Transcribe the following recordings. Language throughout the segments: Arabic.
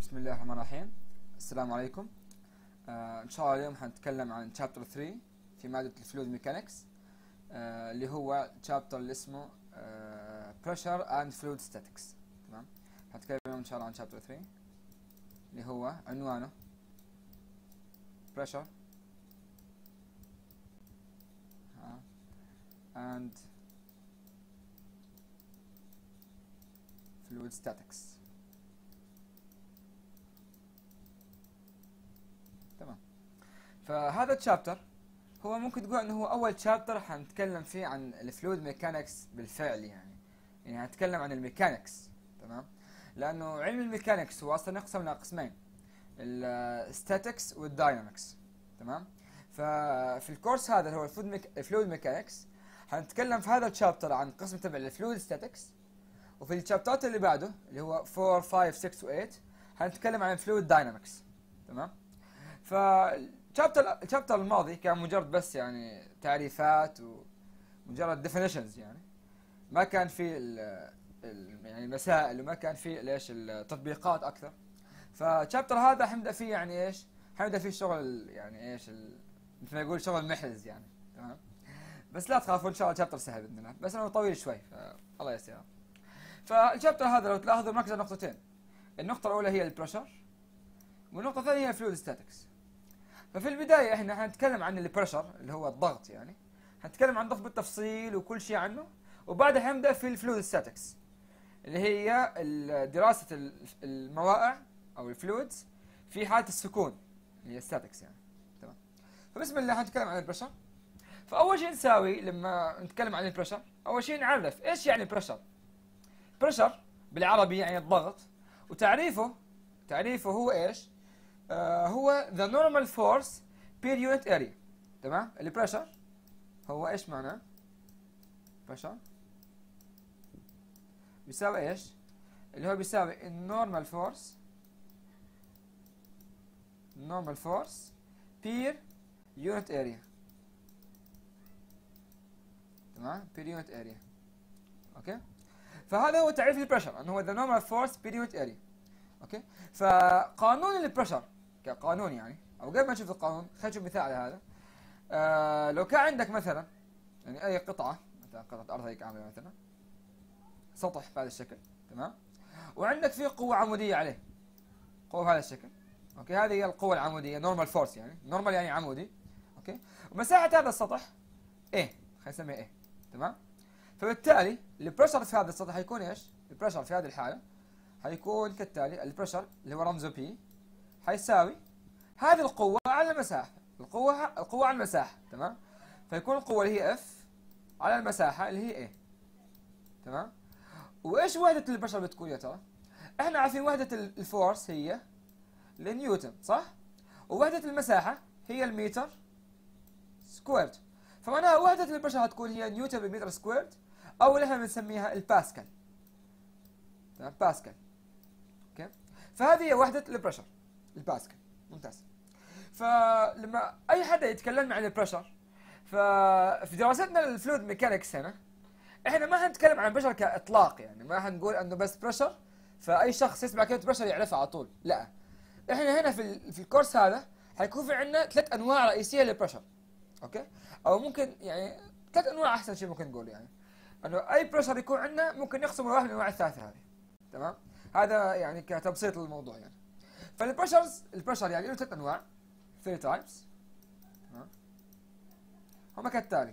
بسم الله الرحمن الرحيم. السلام عليكم. ان شاء الله اليوم حنتكلم عن شابتر 3 في مادة الفلويد ميكانكس، اللي هو شابتر اللي اسمه Pressure and Fluid Statics. تمام، حنتكلم اليوم ان شاء الله عن شابتر 3 اللي هو عنوانه Pressure and Fluid Statics. تمام، فهذا الشابتر هو ممكن تقول انه هو اول شابتر حنتكلم فيه عن الفلويد ميكانكس بالفعل، يعني هنتكلم عن الميكانكس. تمام، لانه علم الميكانكس هو اصلا يقسم الى قسمين، الستاتكس والداينامكس. تمام، ففي الكورس هذا اللي هو الفلويد ميكانكس حنتكلم في هذا الشابتر عن قسم تبع الفلويد ستاتكس، وفي الشابترات اللي بعده اللي هو 4 5 6 و8 حنتكلم عن الفلويد داينامكس. تمام، الشابتر الماضي كان مجرد بس يعني تعريفات ومجرد definitions، يعني ما كان في يعني المسائل، وما كان في ليش التطبيقات اكثر. فالشابتر هذا حنبدا فيه يعني ايش؟ حنبدا فيه شغل يعني ايش مثل ما يقول شغل محرز يعني. تمام، بس لا تخافوا ان شاء الله الشابتر سهل باذن الله، بس انه طويل شوي فالله يسر. فالشابتر هذا لو تلاحظوا مركز على نقطتين، النقطه الاولى هي البريشر، والنقطه الثانيه هي الفلويد ستاتكس. ففي البداية احنا حنتكلم عن البريشر اللي هو الضغط، يعني حنتكلم عن الضغط بالتفصيل وكل شيء عنه، وبعدها حنبدأ في الفلويد ستاتكس اللي هي دراسة الموائع او الفلويدز في حالة السكون اللي هي ستاتكس يعني. تمام، فبسم الله حنتكلم عن البريشر. فأول شيء نساوي لما نتكلم عن البريشر، أول شيء نعرف ايش يعني بريشر. بريشر بالعربي يعني الضغط، وتعريفه هو ايش؟ هو the normal force per unit area. تمام، البريشر هو ايش معناه؟ بريشر بيساوي ايش؟ اللي هو بيساوي normal force per unit area. تمام، per unit area. اوكي، فهذا هو تعريف البريشر، انه هو the normal force per unit area. اوكي، فقانون البريشر كقانون يعني، او قبل ما نشوف القانون خلينا نشوف مثال على هذا. لو كان عندك مثلا يعني اي قطعه، مثلا قطعه ارض هيك عامله مثلا سطح بهذا الشكل. تمام، وعندك فيه قوه عموديه عليه، قوه بهذا الشكل. اوكي، هذه هي القوه العموديه، نورمال فورس يعني، نورمال يعني عمودي. اوكي، ومساحه هذا السطح ايه، خلينا نسميه ايه. تمام، فبالتالي البريشر في هذا السطح حيكون ايش؟ البريشر في هذه الحاله حيكون كالتالي، البريشر اللي هو رمزه بي حيساوي هذه القوة على المساحة، القوة على المساحة. تمام، فيكون القوة اللي هي اف على المساحة اللي هي ايه. تمام، وايش وحدة البريشر بتكون يا ترى؟ احنا عارفين وحدة الفورس هي النيوتن، صح؟ ووحدة المساحة هي المتر سكويرد، فمعناها وحدة البريشر هتكون هي نيوتن بالمتر سكويرد، او اللي احنا بنسميها الباسكال. تمام، باسكال. اوكي، فهذه هي وحدة البريشر، الباسكال. ممتاز. فلما اي حدا يتكلم عن البريشر، ففي دراستنا للفلويد ميكانكس هنا احنا ما حنتكلم عن البريشر كاطلاق، يعني ما حنقول انه بس بريشر فاي شخص يسمع كلمه بريشر يعرفها على طول، لا. احنا هنا في الكورس هذا حيكون في عندنا 3 انواع رئيسيه للبريشر. اوكي، او ممكن يعني 3 انواع احسن شيء ممكن نقول، يعني انه اي بريشر يكون عندنا ممكن يقسم واحد من الانواع الثلاثه هذه. تمام، هذا يعني كتبسيط للموضوع يعني. البريشر يعني له 3 انواع، 3 types. تمام، هما كالتالي.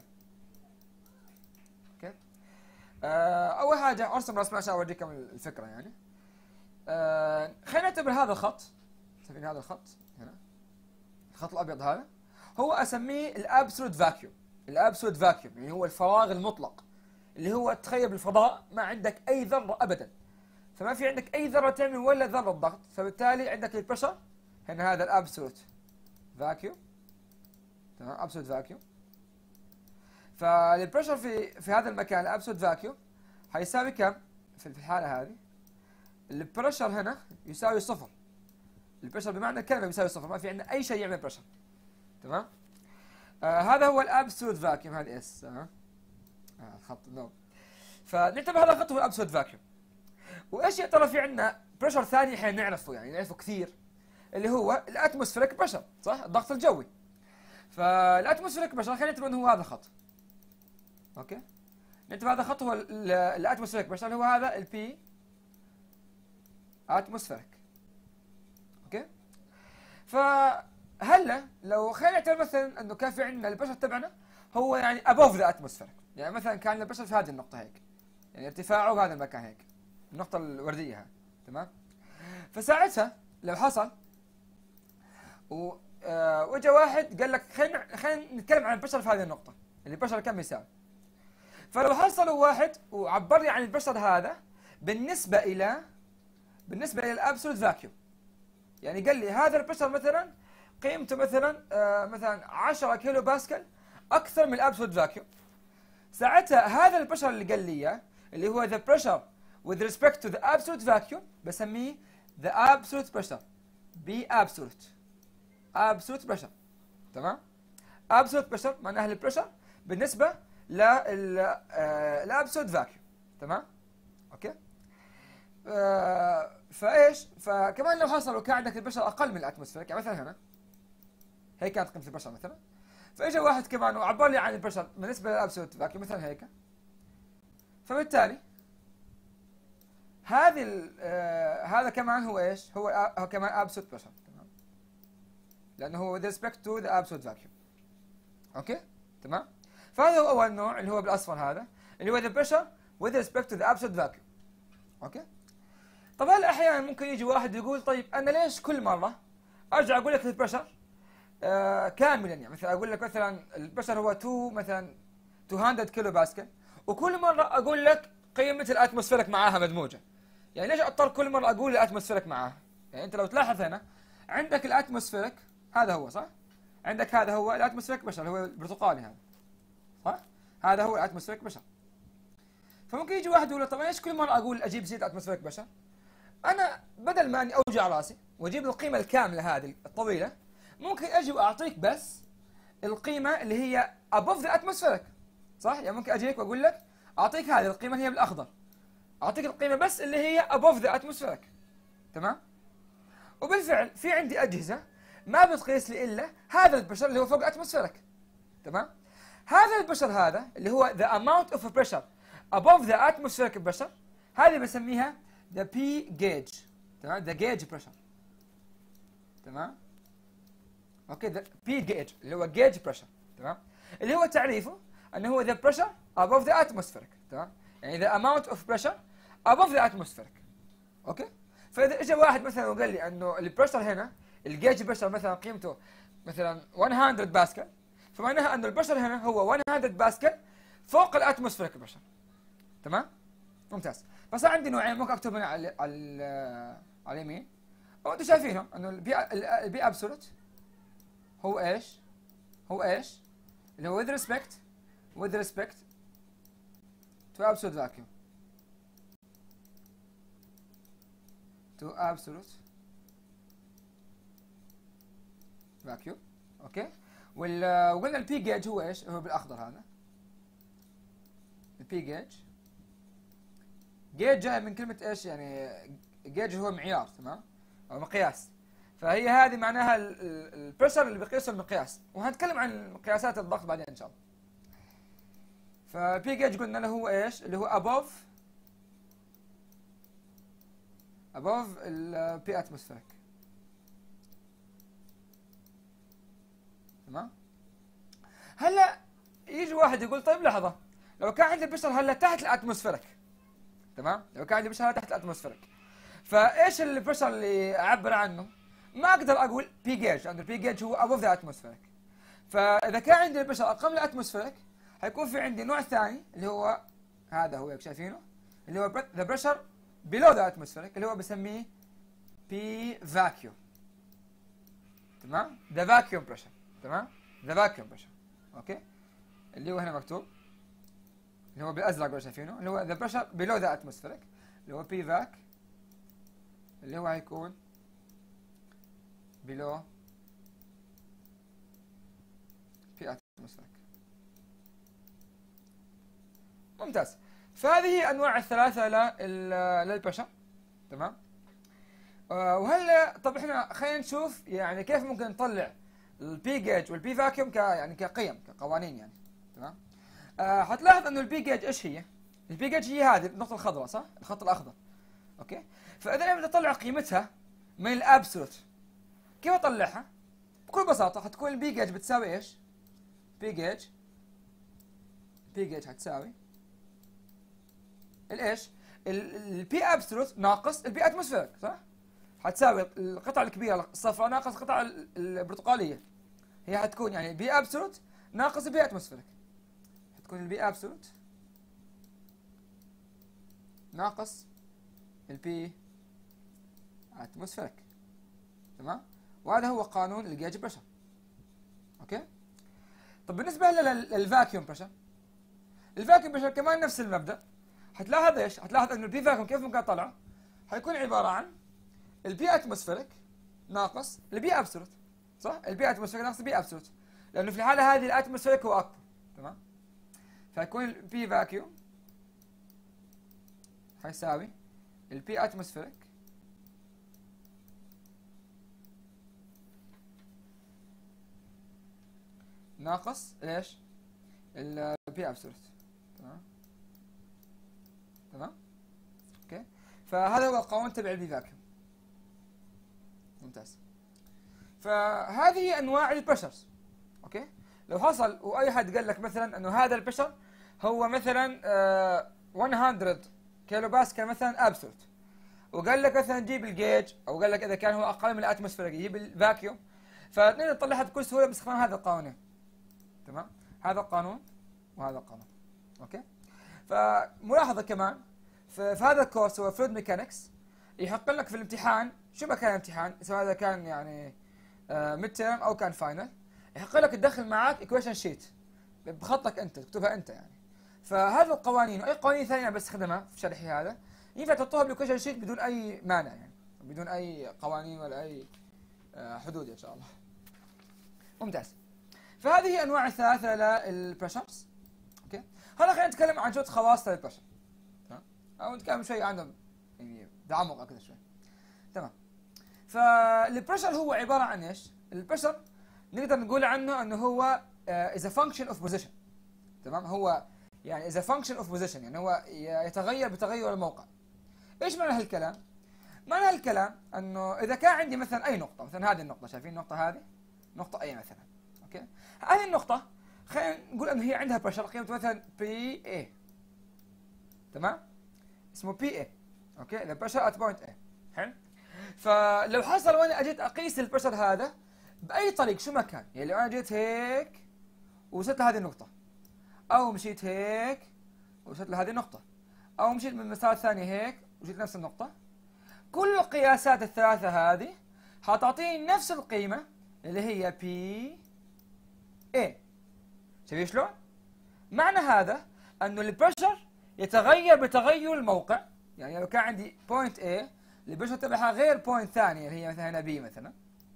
اوكي، اول حاجه ارسم رسمه عشان اوريكم الفكره يعني. خلينا نعتبر هذا الخط، شايفين هذا الخط هنا، الخط الابيض هذا هو اسميه الابسولوت فاكيوم. الابسولوت فاكيوم يعني هو الفراغ المطلق، اللي هو تخيل بالفضاء ما عندك اي ذره ابدا، فما في عندك اي ذره تعمل ولا ذره ضغط، فبالتالي عندك البريشر هنا هذا الابسولوت فاكيوم. تمام، ابسولوت فاكيوم. فالبريشر في هذا المكان الابسولوت فاكيوم حيساوي كم في الحاله هذه؟ البريشر هنا يساوي صفر. البريشر بمعنى الكلمه بيساوي صفر، ما في عندنا اي شيء يعمل بريشر. تمام، هذا هو الابسولوت فاكيوم، هذه اس خط نو. فنعتبر هذا الخط هو الابسولوت فاكيوم. وايش يا ترى في عندنا بريشر ثاني احنا نعرفه، يعني نعرفه كثير، اللي هو الاتموسفيريك بريشر، صح؟ الضغط الجوي. فالاتموسفيريك بريشر خلينا نعتبر انه هو هذا الخط. اوكي؟ نعتبر هذا الخط هو الاتموسفيريك بريشر، اللي هو هذا البي اتموسفيريك. اوكي؟ فهلا لو خلينا نعتبر مثلا انه كان في عندنا البريشر تبعنا هو يعني above the atmosphere، يعني مثلا كان البريشر في هذه النقطة هيك، يعني ارتفاعه بهذا المكان هيك، النقطة الوردية هاي، تمام؟ فساعتها لو حصل وجا واحد قال لك خلينا نتكلم عن البريشر في هذه النقطة، اللي البريشر كم يساوي. فلو حصلوا واحد وعبر لي عن البريشر هذا بالنسبة إلى الابسولوت فاكيوم، يعني قال لي هذا البريشر مثلا قيمته مثلا 10 كيلو باسكال اكثر من الابسولوت فاكيوم. ساعتها هذا البريشر اللي قال لي اياه اللي هو the pressure with respect to the absolute vacuum بسميه the absolute pressure، B absolute pressure، تمام؟ absolute pressure معناها البريشر بالنسبة للابسولوت فاكيوم، تمام؟ اوكي؟ فايش؟ فكمان لو حصل وكان عندك البريشر اقل من الاتموسفير، يعني مثلا هنا هيك كانت قيمة البريشر مثلا، فاجى واحد كمان وعبر لي عن البريشر بالنسبة للابسولوت فاكيوم مثلا هيك، فبالتالي هذا كمان هو ايش؟ هو كمان absolute pressure، تمام؟ لانه هو with respect to the absolute vacuum. اوكي؟ تمام؟ فهذا هو اول نوع اللي هو بالاصفر هذا اللي هو the pressure with respect to the absolute vacuum. اوكي؟ طب هلا احيانا ممكن يجي واحد يقول طيب انا ليش كل مره ارجع اقول لك البريشر كاملا، يعني مثلا اقول لك مثلا البريشر هو 200 كيلو باسكال، وكل مره اقول لك قيمه الاتموسفيرك معاها مدموجه. يعني ليش اضطر كل مره اقول الاتموسفيرك معاها؟ يعني انت لو تلاحظ هنا عندك الاتموسفيرك هذا هو، صح؟ عندك هذا هو الاتموسفيرك بريشر، هو البرتقالي هذا، صح؟ هذا هو الاتموسفيرك بريشر. فممكن يجي واحد يقول طب ليش كل مره اقول اجيب زيت اتموسفيرك بريشر؟ انا بدل ما اني اوجع راسي واجيب القيمه الكامله هذه الطويله، ممكن اجي واعطيك بس القيمه اللي هي above the atmospheric، صح؟ يعني ممكن اجيك واقول لك اعطيك هذه القيمه اللي هي بالاخضر، اعطيك القيمه بس اللي هي above the atmospheric، تمام؟ وبالفعل في عندي اجهزه ما بتقيس لي الا هذا البريشر اللي هو فوق الاتموسفيرك، تمام؟ هذا البريشر هذا اللي هو the amount of pressure above the atmospheric pressure، هذه بسميها the P gauge، تمام؟ the gauge pressure، تمام؟ اوكي the P gauge اللي هو gauge pressure، تمام؟ اللي هو تعريفه انه هو the pressure above the atmospheric، تمام؟ يعني the amount of pressure above the atmospheric. اوكي؟ فاذا اجى واحد مثلا وقال لي انه البريشر هنا الجيج بريشر مثلا قيمته مثلا 100 باسكال، فمعناها انه البريشر هنا هو 100 باسكال فوق الاتموسفيريك بريشر، تمام؟ ممتاز. فصار عندي نوعين ممكن اكتب هنا على اليمين، وانتم شايفينهم انه البي ابسولوت هو ايش؟ اللي هو with respect to absolute vacuum، اوكي؟ وقلنا البي جيج هو ايش؟ هو بالاخضر هذا. البي جيج جاي من كلمة ايش؟ يعني جيج هو معيار، تمام؟ او مقياس. فهي هذه معناها البريشر اللي بيقيسه المقياس، وهنتكلم عن مقياسات الضغط بعدين ان شاء الله. فالبي جيج قلنا له هو ايش؟ اللي هو above البي اتموسفيرك، تمام؟ هلا يجي واحد يقول طيب لحظة، لو كان عندي البريشر هلا تحت الاتموسفيرك، تمام؟ لو كان عندي بريشر تحت الاتموسفيرك، فايش البريشر اللي اعبر عنه؟ ما اقدر اقول بي جيج، لانه البي جيج هو above the atmospheric. فاذا كان عندي البريشر اقل من الاتموسفيرك حيكون في عندي نوع ثاني اللي هو هذا هو شايفينه، اللي هو the pressure below the atmospheric اللي هو بسميه بي vacuum، تمام؟ the vacuum pressure، تمام؟ the vacuum pressure، اوكي؟ اللي هو هنا مكتوب اللي هو بالازرق اللي شايفينه اللي هو the pressure below the atmospheric اللي هو بي vac اللي هو هيكون below بي atmospheric. ممتاز. فهذه هي انواع الثلاثه للبريشر. تمام. وهلا طب احنا خلينا نشوف يعني كيف ممكن نطلع البي جيج والبي فاكيوم يعني كقيم كقوانين يعني. تمام. حتلاحظ انه البي جيج ايش هي؟ البي جيج هي هذه النقطة الخضراء صح؟ الخط الأخضر. اوكي؟ فإذا أنا بدي أطلع قيمتها من الأبسولوت كيف أطلعها؟ بكل بساطة حتكون البي جيج بتساوي ايش؟ بي جيج حتساوي الايش؟ البي ابسولوت ناقص البي اتموسفيرك صح؟ حتساوي القطعة الكبيرة الصفراء ناقص القطعة البرتقالية. هي حتكون يعني بي ابسولوت ناقص البي اتموسفيرك. حتكون البي ابسولوت ناقص البي اتموسفيرك. تمام؟ وهذا هو قانون الجيج بريشر. اوكي؟ طب بالنسبة للفاكيوم بريشر، الفاكيوم بريشر كمان نفس المبدأ. حتلاحظ ايش؟ حتلاحظ انه البي فاكيوم كيف ممكن اطلعه؟ حيكون عبارة عن البي اتموسفيرك ناقص البي ابسولوت صح؟ البي اتموسفيرك ناقص البي ابسولوت، لانه في الحالة هذه الاتموسفيرك هو اكبر. تمام؟ فيكون البي فاكيوم حيساوي البي اتموسفيرك ناقص ايش؟ البي ابسولوت. تمام؟ تمام؟ اوكي؟ فهذا هو القانون تبع البي فاكيوم. ممتاز. فهذه هي انواع البريشرز. اوكي؟ لو حصل واي حد قال لك مثلا انه هذا البريشر هو مثلا 100 كيلو باسكال مثلا ابسولوت، وقال لك مثلا جيب الجيج، او قال لك اذا كان هو اقل من الاتموسفير يجيب الفاكيوم، فنقدر نطلعها بكل سهوله باستخدام هذا القانونين. تمام؟ هذا القانون وهذا القانون. اوكي؟ فملاحظه كمان في هذا الكورس هو فلويد ميكانكس، يحق لك في الامتحان شو ما كان الامتحان، سواء هذا كان يعني ميد تيرم او كان فاينل، يحق لك تدخل معاك ايكويشن شيت بخطك انت تكتبها انت يعني. فهذه القوانين واي قوانين ثانيه بستخدمها في شرحي هذا ينفع تحطوها بالايكويشن شيت بدون اي مانع يعني، بدون اي قوانين ولا اي حدود ان شاء الله. ممتاز. فهذه هي انواع الثلاثه للبريشرز. اوكي؟ هلا خلينا نتكلم عن شويه خواص للبريشر. تمام؟ او نتكلم شوي عنه يعني بعمق اكثر شوي. تمام. فالبريشر هو عباره عن ايش؟ البريشر نقدر نقول عنه انه هو is a function of position. تمام؟ هو يعني is a function of position، يعني هو يتغير بتغير الموقع. ايش معنى هالكلام؟ معنى هالكلام انه اذا كان عندي مثلا اي نقطه، مثلا هذه النقطه، شايفين النقطه هذه؟ نقطه اي مثلا. اوكي؟ هذه النقطه خلينا نقول انه هي عندها بريشر قيمته مثلا بي اي. تمام؟ اسمه بي اي. اوكي؟ the pressure at point A. حلو؟ فلو حصل وانا اجيت اقيس البريشر هذا باي طريق شو ما كان، يعني لو انا جيت هيك ووصلت لهذه النقطه، او مشيت هيك ووصلت لهذه النقطه، او مشيت من مسار ثاني هيك وجيت نفس النقطه، كل القياسات الثلاثه هذه حتعطيني نفس القيمه اللي هي بي اي. شايفين شلون؟ معنى هذا انه البريشر يتغير بتغير الموقع، يعني لو كان عندي بوينت A البريشر تبعها غير بوينت ثانيه اللي هي مثلا هنا B مثلا،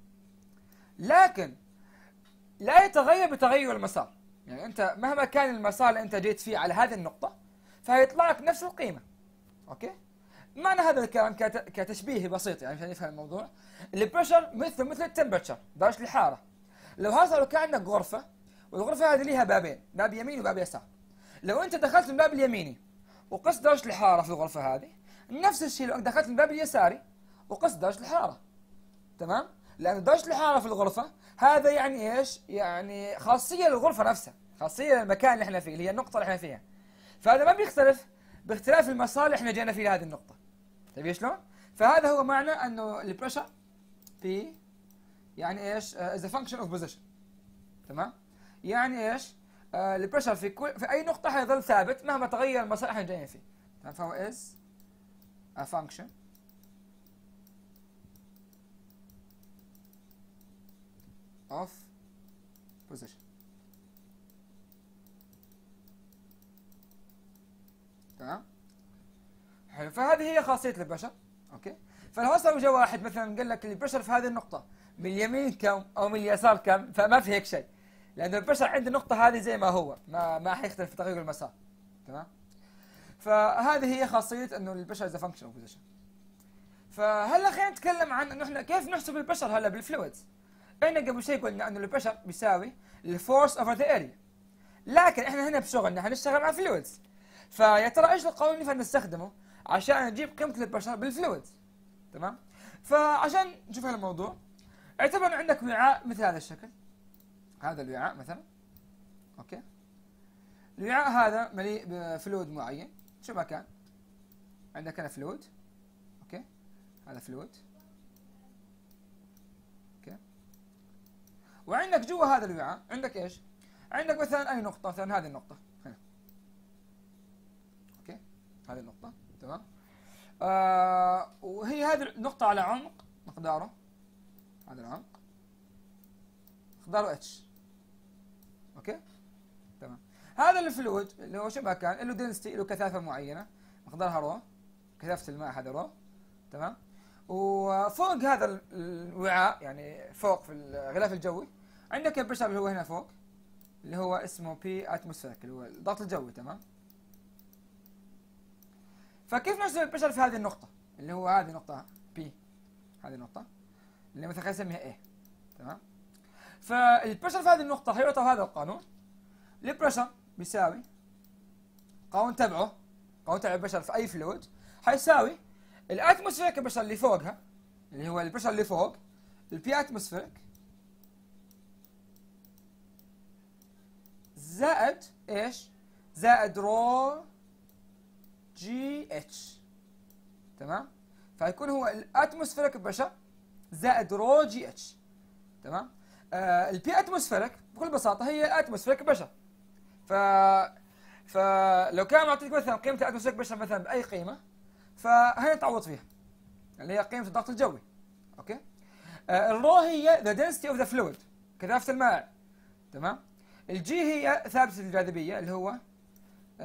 لكن لا يتغير بتغير المسار. يعني انت مهما كان المسار اللي انت جيت فيه على هذه النقطه فهيطلع لك نفس القيمه. اوكي؟ معنى هذا الكلام كتشبيه بسيط يعني عشان نفهم الموضوع، البريشر مثل التمبرتشر، درجه الحراره. لو حصل كان عندك غرفه والغرفه هذه لها بابين، باب يمين وباب يسار. لو انت دخلت من الباب اليميني وقست درجه الحراره في الغرفه هذه، نفس الشيء لو دخلت من الباب اليساري وقست درجه الحراره. تمام؟ لان درجه الحراره في الغرفه هذا يعني ايش؟ يعني خاصيه للغرفه نفسها، خاصيه للمكان اللي احنا فيه اللي هي النقطه اللي احنا فيها. فهذا ما بيختلف باختلاف المسار اللي احنا جينا فيه لهذه النقطه. طيب شلون؟ فهذا هو معنى انه البريشر بي يعني ايش؟ is a function of position. تمام؟ يعني ايش؟ البريشر في اي نقطه حيظل ثابت مهما تغير المسار احنا جايين فيه. تمام؟ فهو is a function of position. تمام؟ حلو. فهذه هي خاصيه البريشر. اوكي؟ فلو هسه اجى واحد مثلا قال لك البريشر في هذه النقطه من اليمين كم او من اليسار كم، فما في هيك شيء، لأن البريشر عند النقطة هذه زي ما هو، ما حيختلف في تغير المسار. تمام؟ فهذه هي خاصية إنه البريشر is a function of position. فهلا خلينا نتكلم عن انه احنا كيف نحسب البريشر هلا بالفلويدز. احنا قبل شوي قلنا انه البريشر بيساوي الفورس اوفر ذا اريا، لكن احنا هنا بشغلنا حنشتغل مع فلويدز. فيا ترى ايش القانون اللي نستخدمه عشان نجيب قيمه البريشر بالفلويدز؟ تمام؟ فعشان نشوف هذا الموضوع، اعتبر ان عندك وعاء مثل هذا الشكل. هذا الوعاء مثلا، اوكي؟ الوعاء هذا مليء بفلويد معين، شو ما كان. عندك هنا فلويد، اوكي؟ هذا فلويد، اوكي؟ وعندك جوا هذا الوعاء عندك ايش؟ عندك مثلا اي نقطة، مثلا هذه النقطة هنا. اوكي؟ هذه النقطة، تمام؟ وهي هذه النقطة على عمق مقداره، هذا العمق مقداره اتش. اوكي؟ تمام. هذا الفلويد اللي هو شبه كان له دنسيتي، له كثافة معينة مقدارها رو، كثافة الماء هذا رو، تمام؟ وفوق هذا الوعاء يعني فوق في الغلاف الجوي عندك البريشر اللي هو هنا فوق، اللي هو اسمه بي اتموسفيرك، اللي هو الضغط الجوي، تمام؟ فكيف نحسب البريشر في هذه النقطة اللي هو هذه النقطة بي، هذه النقطة اللي مثلا خلينا نسميها A، تمام؟ فالبريشر في هذه النقطة حيعطى هذا القانون. البريشر بيساوي قانون تبع البريشر في أي فلويد حيساوي الاتموسفيرك بريشر اللي فوقها، اللي هو البريشر اللي فوق البي اتموسفيرك، زائد ايش؟ زائد رو جي اتش، تمام؟ فيكون هو الاتموسفيرك بريشر زائد رو جي اتش، تمام؟ البي اتموسفيرك بكل بساطه هي الاتموسفيرك بريشر. فلو كان معطيك مثلا قيمه الاتموسفيرك بريشر مثلا باي قيمه، فهنا تعوض فيها اللي هي قيمه الضغط الجوي، اوكي؟ الرو هي the density of the fluid، كثافه الماء، تمام؟ الجي هي ثابته الجاذبيه اللي هو 9.81،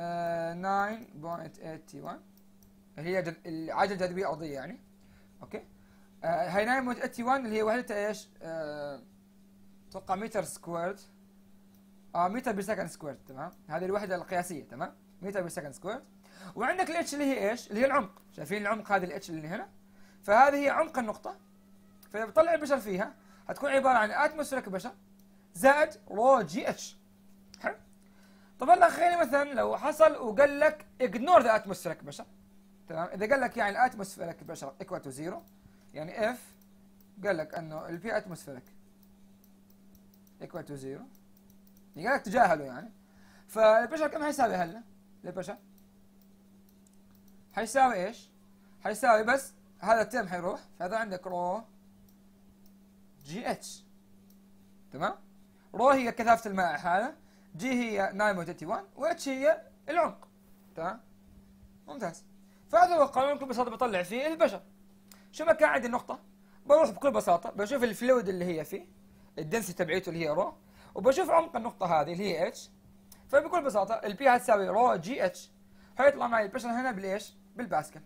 اللي هي العجله الجاذبيه الارضيه يعني، اوكي؟ هاي 9.81 اللي هي وحدتها ايش؟ اتوقع متر سكويرد، متر بالسكند سكويرد، تمام؟ هذه الوحده القياسيه، تمام؟ متر بالسكند سكويرد. وعندك الاتش اللي هي ايش؟ اللي هي العمق، شايفين العمق هذه الاتش اللي هنا؟ فهذه هي عمق النقطه، فاذا بطلع البشر فيها هتكون عباره عن اتموسفيرك بشر زائد رو جي اتش. حلو؟ طب هلا خلينا مثلا لو حصل وقال لك اجنور ذا اتموسفيرك بشر، تمام؟ اذا قال لك يعني الاتموسفيرك بشر ايكوال تو زيرو، يعني اف قال لك انه البي اتموسفيرك ايكوال تو زيرو، يعني قال لك تجاهله يعني، فالبشر كم حيساوي هلا؟ البشر حيساوي ايش؟ حيساوي بس هذا الترم حيروح، فهذا عندك رو جي اتش، تمام؟ رو هي كثافة الماء هذا، جي هي 9.81، واتش هي العمق، تمام؟ ممتاز. فهذا هو القانون بكل بساطة بطلع فيه البشر. شو ما كان عندي النقطة، بروح بكل بساطة بشوف الفلويد اللي هي فيه، الدنسيتي تبعيته اللي هي رو، وبشوف عمق النقطة هذه اللي هي اتش، فبكل بساطة البي هتساوي رو جي اتش، حيطلع معي البريشر هنا بالايش؟ بالباسكال.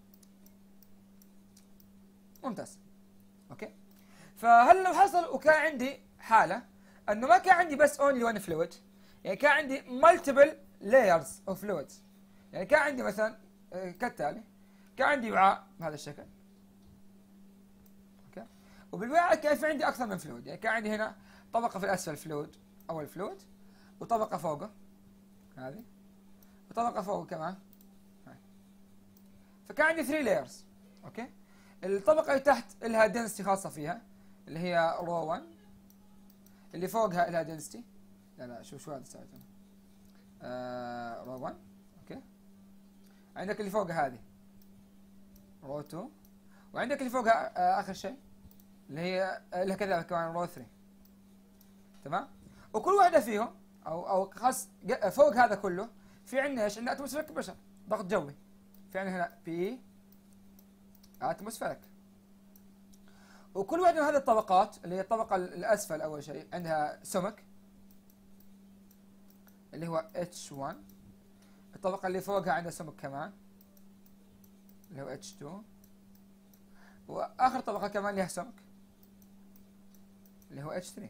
ممتاز. اوكي؟ فهل لو حصل وكان عندي حالة انه ما كان عندي بس اونلي وان فلويد، يعني كان عندي مالتيبل لايرز اوف فلويدز، يعني كان عندي مثلا كالتالي، كان عندي وعاء بهذا الشكل، اوكي؟ وبالوعاء كان في عندي اكثر من فلويد، يعني كان عندي هنا طبقة في الاسفل فلويد، اول فلويد، وطبقة فوقه هذه، وطبقة فوقه كمان هاي. فكان عندي 3 لايرز، اوكي؟ الطبقة اللي تحت لها دنسيتي خاصة فيها اللي هي رو 1، اللي فوقها لها دنسيتي، لا شو هذا سويت انا؟ رو 1، اوكي؟ عندك اللي فوقها هذه رو 2، وعندك اللي فوقها اخر شيء اللي هي لها كذا كمان رو 3، تمام؟ وكل واحدة فيهم او خاص فوق هذا كله في عندنا ايش؟ عندنا اتموسفيرك بريشر، ضغط جوي، في عندنا هنا بي اتموسفيرك. وكل واحدة من هذه الطبقات اللي هي الطبقة الأسفل أول شيء عندها سمك اللي هو H1، الطبقة اللي فوقها عندها سمك كمان اللي هو H2، وآخر طبقة كمان لها سمك اللي هو H3.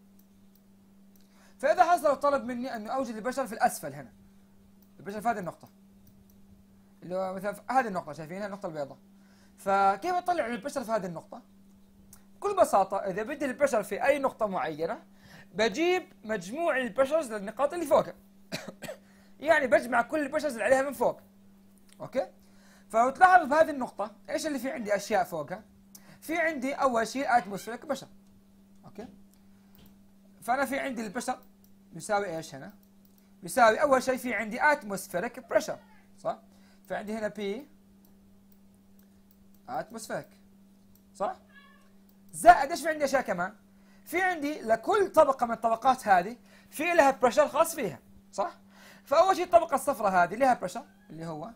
فإذا حصل طلب مني أن أوجد البشر في الأسفل هنا، البشر في هذه النقطة اللي هو مثلا في هذه النقطة، شايفينها النقطة البيضاء، فكيف اطلع البريشر في هذه النقطة؟ بكل بساطة اذا بدي البريشر في اي نقطة معينة بجيب مجموع البريشرز للنقاط اللي فوقها. يعني بجمع كل البريشرز اللي عليها من فوق. اوكي؟ فبتلاحظ بهذه النقطة ايش اللي في عندي اشياء فوقها؟ في عندي اول شيء اتموسفيريك بريشر. اوكي؟ فانا في عندي البريشر يساوي ايش هنا؟ يساوي اول شيء في عندي اتموسفيريك بريشر، صح؟ فعندي هنا بي اتموسفيريك، صح؟ زائد ايش في عندي اشياء كمان؟ في عندي لكل طبقة من الطبقات هذه في لها بريشر خاص فيها، صح؟ فاول شيء الطبقة الصفراء هذه لها بريشر اللي هو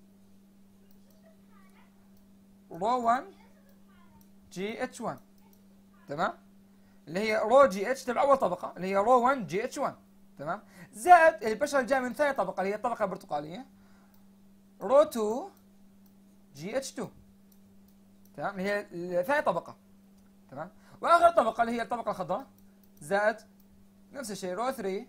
رو 1 جي اتش 1، تمام؟ اللي هي رو جي اتش تبع اول طبقة اللي هي رو 1 جي اتش 1، تمام؟ زائد البريشر اللي جاي من ثاني طبقة اللي هي الطبقة البرتقالية رو 2 جي اتش 2، تمام؟ اللي هي ثاني طبقة، تمام؟ واخر طبقة اللي هي الطبقة الخضراء زائد نفس الشيء رو 3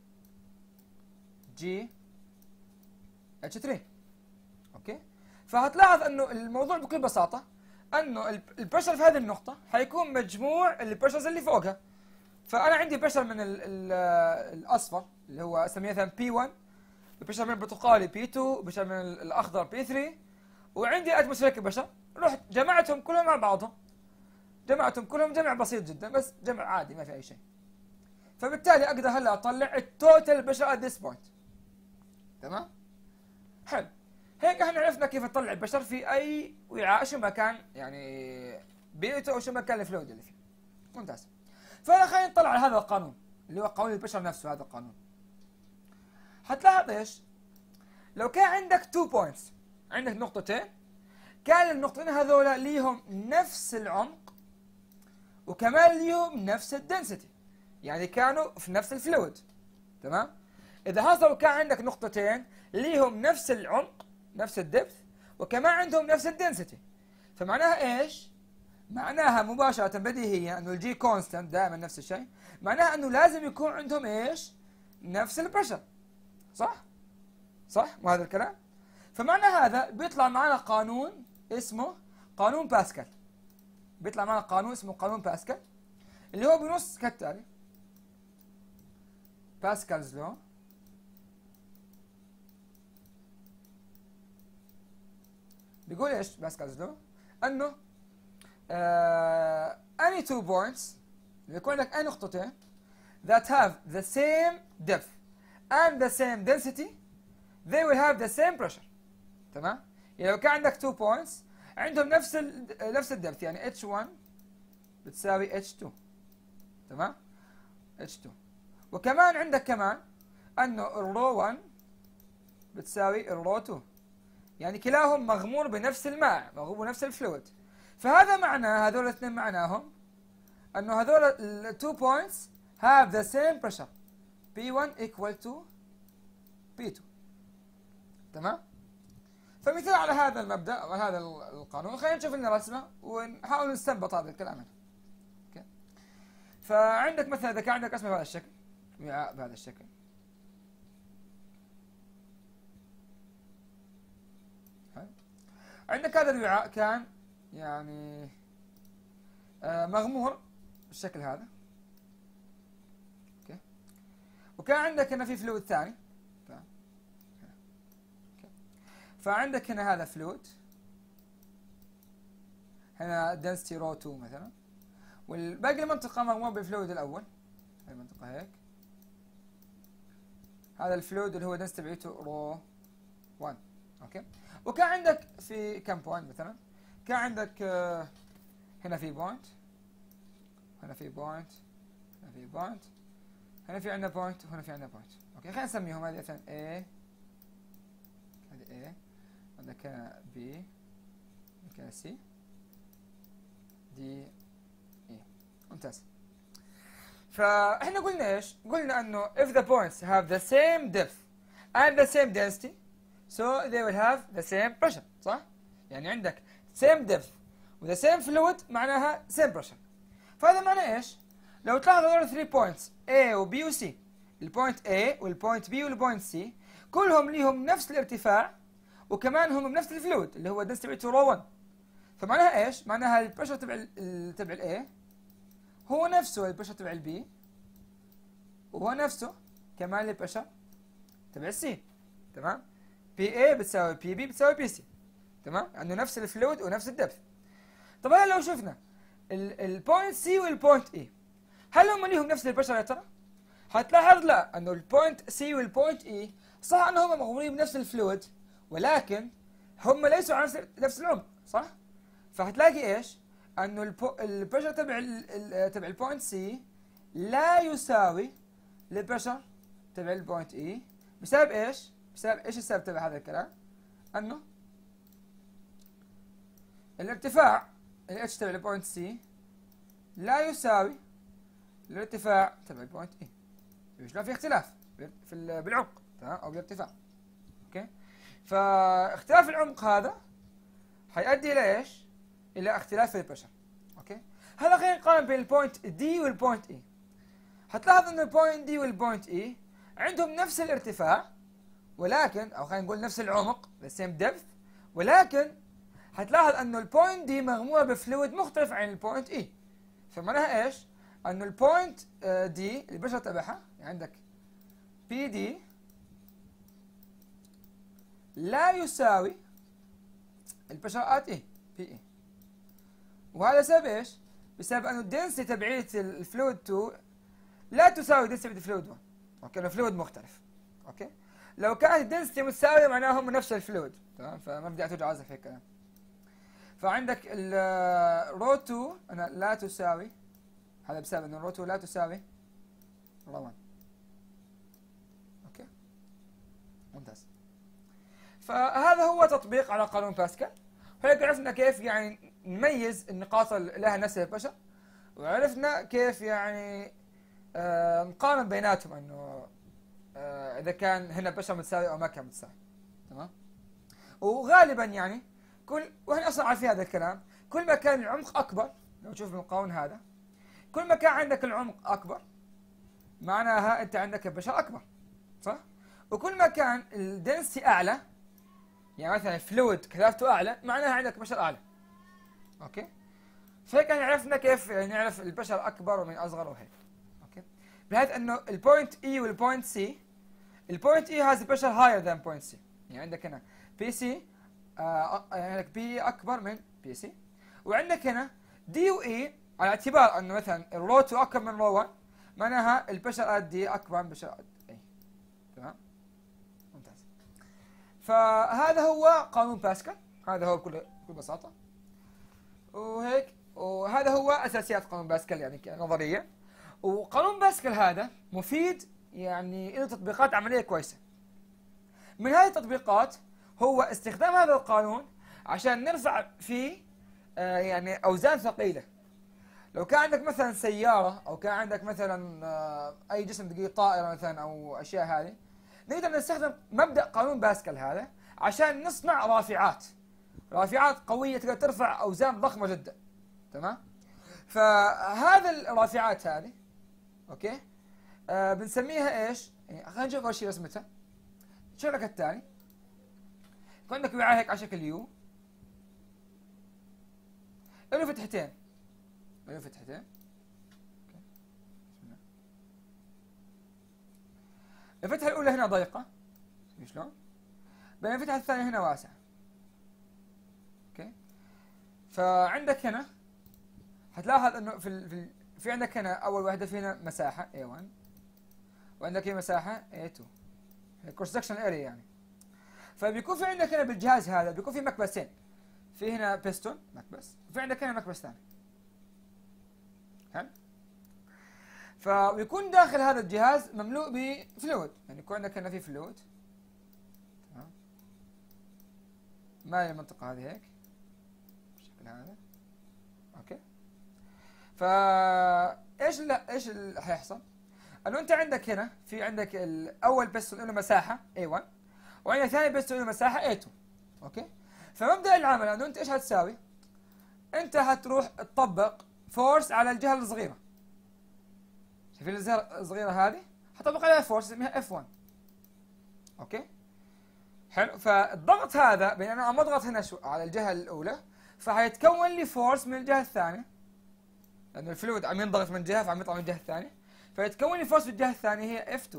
جي اتش 3. اوكي؟ فهتلاحظ انه الموضوع بكل بساطة انه البريشر في هذه النقطة حيكون مجموع البريشرز اللي فوقها. فانا عندي بريشر من الاصفر اللي هو اسميه مثلا بي 1، بريشر من البرتقالي بي 2، بريشر من الاخضر بي 3، وعندي اتموسفيريك بريشر. رحت جمعتهم كلهم مع بعضهم، جمعتهم كلهم جمع بسيط جدا، بس جمع عادي ما في اي شيء. فبالتالي اقدر هلا اطلع التوتال بريشر ات ذيس بوينت، تمام؟ حلو، هيك احنا عرفنا كيف نطلع البشر في اي وعاء شو ما كان يعني بيئته او شو ما كان الفلويد اللي فيه. ممتاز. فخلينا خلينا نطلع على هذا القانون اللي هو قانون البشر نفسه. هذا القانون حتلاحظ ايش؟ لو كان عندك 2 بوينتس، عندك نقطتين، كان النقطتين هذولا ليهم نفس العمق وكمان ليهم نفس الدنسيتي، يعني كانوا في نفس الفلويد، تمام؟ اذا حصل كان عندك نقطتين ليهم نفس العمق نفس الدبث وكمان عندهم نفس الدنسيتي، فمعناها ايش؟ معناها مباشرة بديهية انه الجي كونستانت دائما نفس الشيء، معناها انه لازم يكون عندهم ايش؟ نفس البريشر، صح؟ صح؟ مو هذا الكلام؟ فمعنى هذا بيطلع معنا قانون اسمه قانون باسكال. بيطلع معنا قانون اسمه قانون باسكال اللي هو بنص كالتالي: باسكالز لو بيقول ايش باسكالز لو؟ انه any two points يكون عندك اي نقطتين that have the same depth and the same density they will have the same pressure، تمام؟ يعني لو كان عندك 2 points عندهم نفس الدبث، يعني H1 بتساوي H2، تمام؟ H2، وكمان عندك كمان انه الرو 1 بتساوي الرو 2، يعني كلاهم مغمور بنفس الماء، مغمور بنفس الفلويد. فهذا معناه هذول الاثنين معناهم انه هذول ال 2 points have the same pressure P1 equal to P2، تمام؟ فمثال على هذا المبدأ او هذا القانون خلينا نشوف لنا رسمه ونحاول نستنبط هذا الكلام هنا. اوكي؟ فعندك مثلا اذا كان عندك رسمه بهذا الشكل، وعاء بهذا الشكل، عندك هذا الوعاء كان يعني مغمور بالشكل هذا، اوكي؟ وكان عندك هنا في فلويد ثاني، فعندك هنا هذا فلويد، هنا density رو 2 مثلا، والباقي المنطقة مغمور بالفلويد الأول، هاي المنطقة هيك، هذا الفلويد اللي هو density تبعيته رو 1، اوكي؟ وكان عندك في كم بوينت مثلا؟ كان عندك هنا في بوينت، هنا في بوينت، هنا في بوينت، هنا في عندنا بوينت، وهنا في عندنا بوينت، اوكي؟ خلينا نسميهم هذه مثلا A، هذه A، عندك هنا B، عندك هنا C، D، E. ممتاز. فاحنا قلنا ايش؟ قلنا انه if the points have the same depth and the same density so they will have the same pressure، صح؟ يعني عندك same depth و the same fluid معناها same pressure. فهذا معناه ايش؟ لو تلاحظ هذول 3 points A و B و C، البوينت A والبوينت B والبوينت C كلهم ليهم نفس الارتفاع وكمان هم بنفس الفلويد اللي هو density تبعته رو 1. فمعناها ايش؟ معناها البريشر تبع الاي هو نفسه البريشر تبع البي، وهو نفسه كمان البريشر تبع السي. تمام؟ بي اي بتساوي بي بي بتساوي بي سي. تمام؟ لانه نفس الفلويد ونفس الدبث. طب هلا لو شفنا البوينت سي والبوينت اي، هل هم ليهم نفس البريشر يا ترى؟ حتلاحظ لا، انه البوينت سي والبوينت اي صح انهم مغمورين بنفس الفلويد، ولكن هم ليسوا على نفس العمق، صح؟ فهتلاقي ايش؟ انه البريشر تبع البوينت سي لا يساوي البريشر تبع البوينت اي، بسبب ايش؟ بسبب ايش السبب تبع هذا الكلام؟ انه الارتفاع الاتش تبع البوينت سي لا يساوي الارتفاع تبع البوينت اي. شلون في اختلاف بالعمق، تمام، او بالارتفاع. اوكي؟ فاختلاف العمق هذا حيؤدي الى ايش؟ الى اختلاف في البريشر. اوكي؟ هلا خلينا نقارن بين البوينت دي والبوينت اي. حتلاحظ ان البوينت دي والبوينت اي عندهم نفس الارتفاع، ولكن او خلينا نقول نفس العمق the same depth، ولكن حتلاحظ انه البوينت دي مغموره بفلويد مختلف عن البوينت اي. فمعناها ايش؟ انه البوينت دي البريشر تبعها يعني عندك بي دي لا يساوي البريشر ات اي بي اي. وهذا سبب ايش؟ بسبب انه الدنسيتي تبعيت الفلويد 2 لا تساوي دنسيتي الفلويد 1. اوكي؟ الفلويد مختلف. اوكي؟ لو كانت الدنسيتي متساويه معناها هم نفس الفلويد، تمام؟ فما بدي توجع راسك في الكلام. فعندك الرو 2 انا لا تساوي، هذا بسبب انه الرو 2 لا تساوي رو 1. اوكي؟ ممتاز. فهذا هو تطبيق على قانون باسكال. هيك عرفنا كيف يعني نميز النقاط اللي لها نفس البريشر، وعرفنا كيف يعني نقارن بيناتهم انه اذا كان هنا بريشر متساوي او ما كان متساوي. تمام؟ وغالبا يعني واحنا اصلا عارفين هذا الكلام، كل ما كان العمق اكبر، لو تشوف من القانون هذا، كل ما كان عندك العمق اكبر معناها انت عندك البريشر اكبر، صح؟ وكل ما كان الدنسيتي اعلى، يعني مثلا فلويد كثافته اعلى معناها عندك بريشر اعلى. اوكي؟ فهيك يعني عرفنا كيف نعرف البريشر اكبر ومن اصغر وهيك. اوكي؟ بحيث انه البوينت اي والبوينت سي، البوينت اي هاز بريشر هاير ذان بوينت سي، يعني عندك هنا بي سي يعني عندك بي اكبر من بي سي، وعندك هنا دي واي على اعتبار انه مثلا الرو 2 اكبر من رو 1 معناها البريشر ات دي اكبر من بريشر ات اي. تمام؟ ممتاز. فهذا هو قانون باسكال، هذا هو بكل بساطه. وهيك، وهذا هو اساسيات قانون باسكال يعني نظريه. وقانون باسكال هذا مفيد، يعني له تطبيقات عمليه كويسه. من هذه التطبيقات هو استخدام هذا القانون عشان نرفع فيه يعني اوزان ثقيله. لو كان عندك مثلا سياره، او كان عندك مثلا اي جسم ثقيل، طائره مثلا او اشياء هذه، نقدر نستخدم مبدا قانون باسكال هذا عشان نصنع رافعات قويه تقدر ترفع اوزان ضخمه جدا. تمام؟ فهذا الرافعات هذه اوكي بنسميها ايش؟ يعني خلينا نشوف اول شيء رسمتها. الشكل الثاني يكون عندك وعاء هيك على شكل يو، له فتحتين، اوكي بسم الله. الفتحه الاولى هنا ضيقه، شلون؟ بين الفتحه الثانيه هنا واسعه. اوكي؟ فعندك هنا حتلاحظ انه في عندك هنا اول واحده فينا مساحه A1، وعندك هنا مساحه A2، كروس سكشن اريا يعني. فبيكون في عندك هنا بالجهاز هذا بيكون في مكبسين، في هنا بيستون مكبس، وفي عندك هنا مكبس ثاني. حلو؟ فبيكون داخل هذا الجهاز مملوء بفلويد، يعني يكون عندك هنا في فلويد. تمام؟ مالي المنطقة هذه هيك بالشكل هذا. اوكي؟ ايش اللي حيحصل؟ انه انت عندك هنا في عندك الاول بيستون له مساحة A1، وعندك ثاني بيستون له مساحة A2. اوكي؟ فمبدأ العمل انه انت ايش هتساوي؟ انت هتروح تطبق فورس على الجهة الصغيرة. شايفين الجهة الصغيرة هذه؟ هطبق عليها فورس اسمها F1. اوكي؟ حلو. فالضغط هذا بين انا عم اضغط هنا على الجهة الاولى، فحيتكون لي فورس من الجهه الثانيه، لانه الفلويد عم ينضغط من جهه فعم يطلع من الجهه الثانيه، فيتكون لي فورس في الجهه الثانيه هي F2.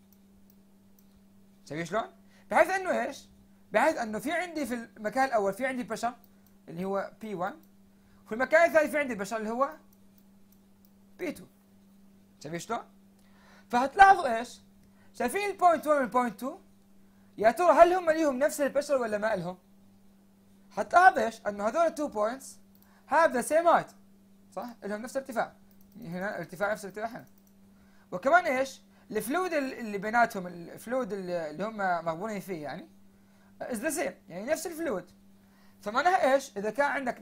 شايفين شلون؟ بحيث انه ايش؟ بحيث انه في عندي في المكان الاول في عندي بريشر اللي هو P1، وفي المكان الثاني في عندي بريشر اللي هو P2. شايفين شلون؟ فهتلاحظوا ايش؟ شايفين البوينت 1 والبوينت 2؟ يا ترى هل هم ليهم نفس البريشر ولا ما لهم؟ هتلاحظ ايش؟ انه هذول التو بوينتس have the same height، صح؟ لهم نفس الارتفاع. هنا ارتفاع نفس الارتفاع هنا. وكمان ايش؟ الفلويد اللي بيناتهم، الفلويد اللي هم مغبونين فيه يعني is the same، يعني نفس الفلويد. فمعناها ايش؟ اذا كان عندك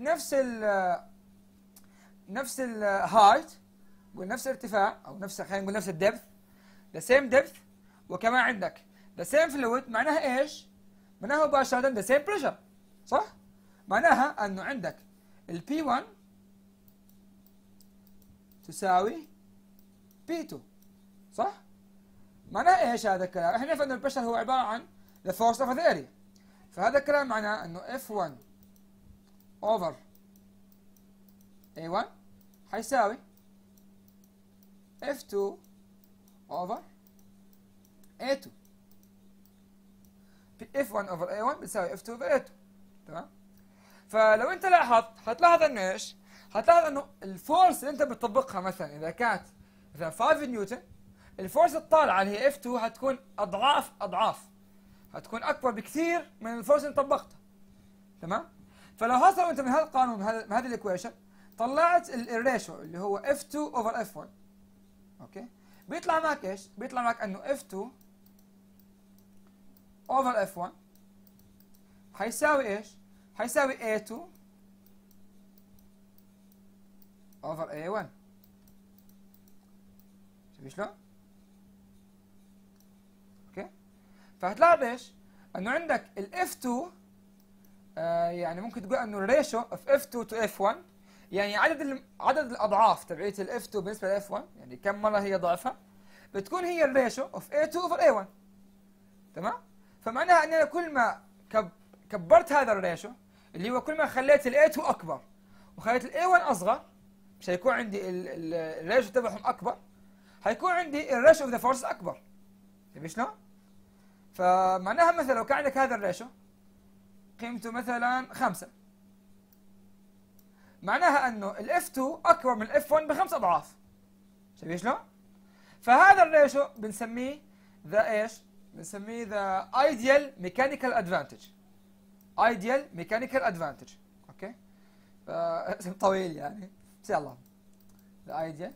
نفس الهايت ونفس الارتفاع، او نفس، خلينا نقول نفس الدبث، the same depth، وكمان عندك the same fluid، معناها ايش؟ معناها مباشرة the same pressure، صح؟ معناها انه عندك ال P1 تساوي P2، صح؟ معناها ايش هذا الكلام؟ احنا نعرف انه البريشر هو عبارة عن the force of the area، فهذا الكلام معناه انه F1 over A1 حيساوي F2 over A2. F1 over A1 بتساوي F2 over A2. تمام؟ فلو انت لاحظت هتلاحظ انه ايش؟ هتلاحظ انه الفورس اللي انت بتطبقها مثلا اذا كانت مثلا 5 نيوتن، الفورس الطالعه اللي هي F2 هتكون اضعاف، هتكون اكبر بكثير من الفورس اللي طبقتها. تمام؟ فلو حصل انت من هذا القانون، من هذه الايكويشن، طلعت الريشيو اللي هو F2 over F1. اوكي؟ بيطلع معك ايش؟ بيطلع معك انه F2 over F1 حيساوي ايش؟ حيساوي A2 over A1. شوفي شلون؟ اوكي؟ فهتلاحظ ايش؟ انه عندك ال F2 يعني ممكن تقول انه الريشيو of F2 to F1، يعني عدد الاضعاف تبعية ال F2 بالنسبة ل F1، يعني كم مرة هي ضعفها، بتكون هي الريشيو of A2 over A1. تمام؟ فمعناها اني كل ما كبرت هذا الريشيو، اللي هو كل ما خليت ال A2 اكبر وخليت ال A1 اصغر، مش هيكون عندي الريشيو تبعهم اكبر، هيكون عندي الريشيو اوف ذا فورس اكبر. شايف شلون؟ فمعناها مثلا لو كان عندك هذا الريشيو قيمته مثلا 5، معناها انه ال F2 اكبر من ال F1 ب5 اضعاف. شايف شلون؟ فهذا الريشيو بنسميه ذا ايش؟ بنسميه ذا ايديال ميكانيكال ادفانتج. ايديال ميكانيكال ادفانتج. اوكي؟ اسم طويل يعني، بس يلا. ذا ايديال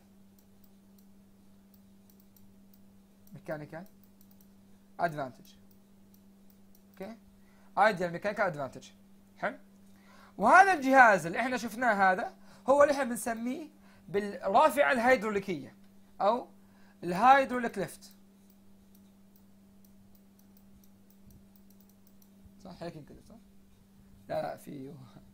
ميكانيكال ادفانتج. اوكي؟ ايديال ميكانيكال ادفانتج. حلو؟ وهذا الجهاز اللي احنا شفناه هذا هو اللي احنا بنسميه بالرافعه الهيدروليكيه او الهيدروليك ليفت. صح هيك كده صح؟ لا في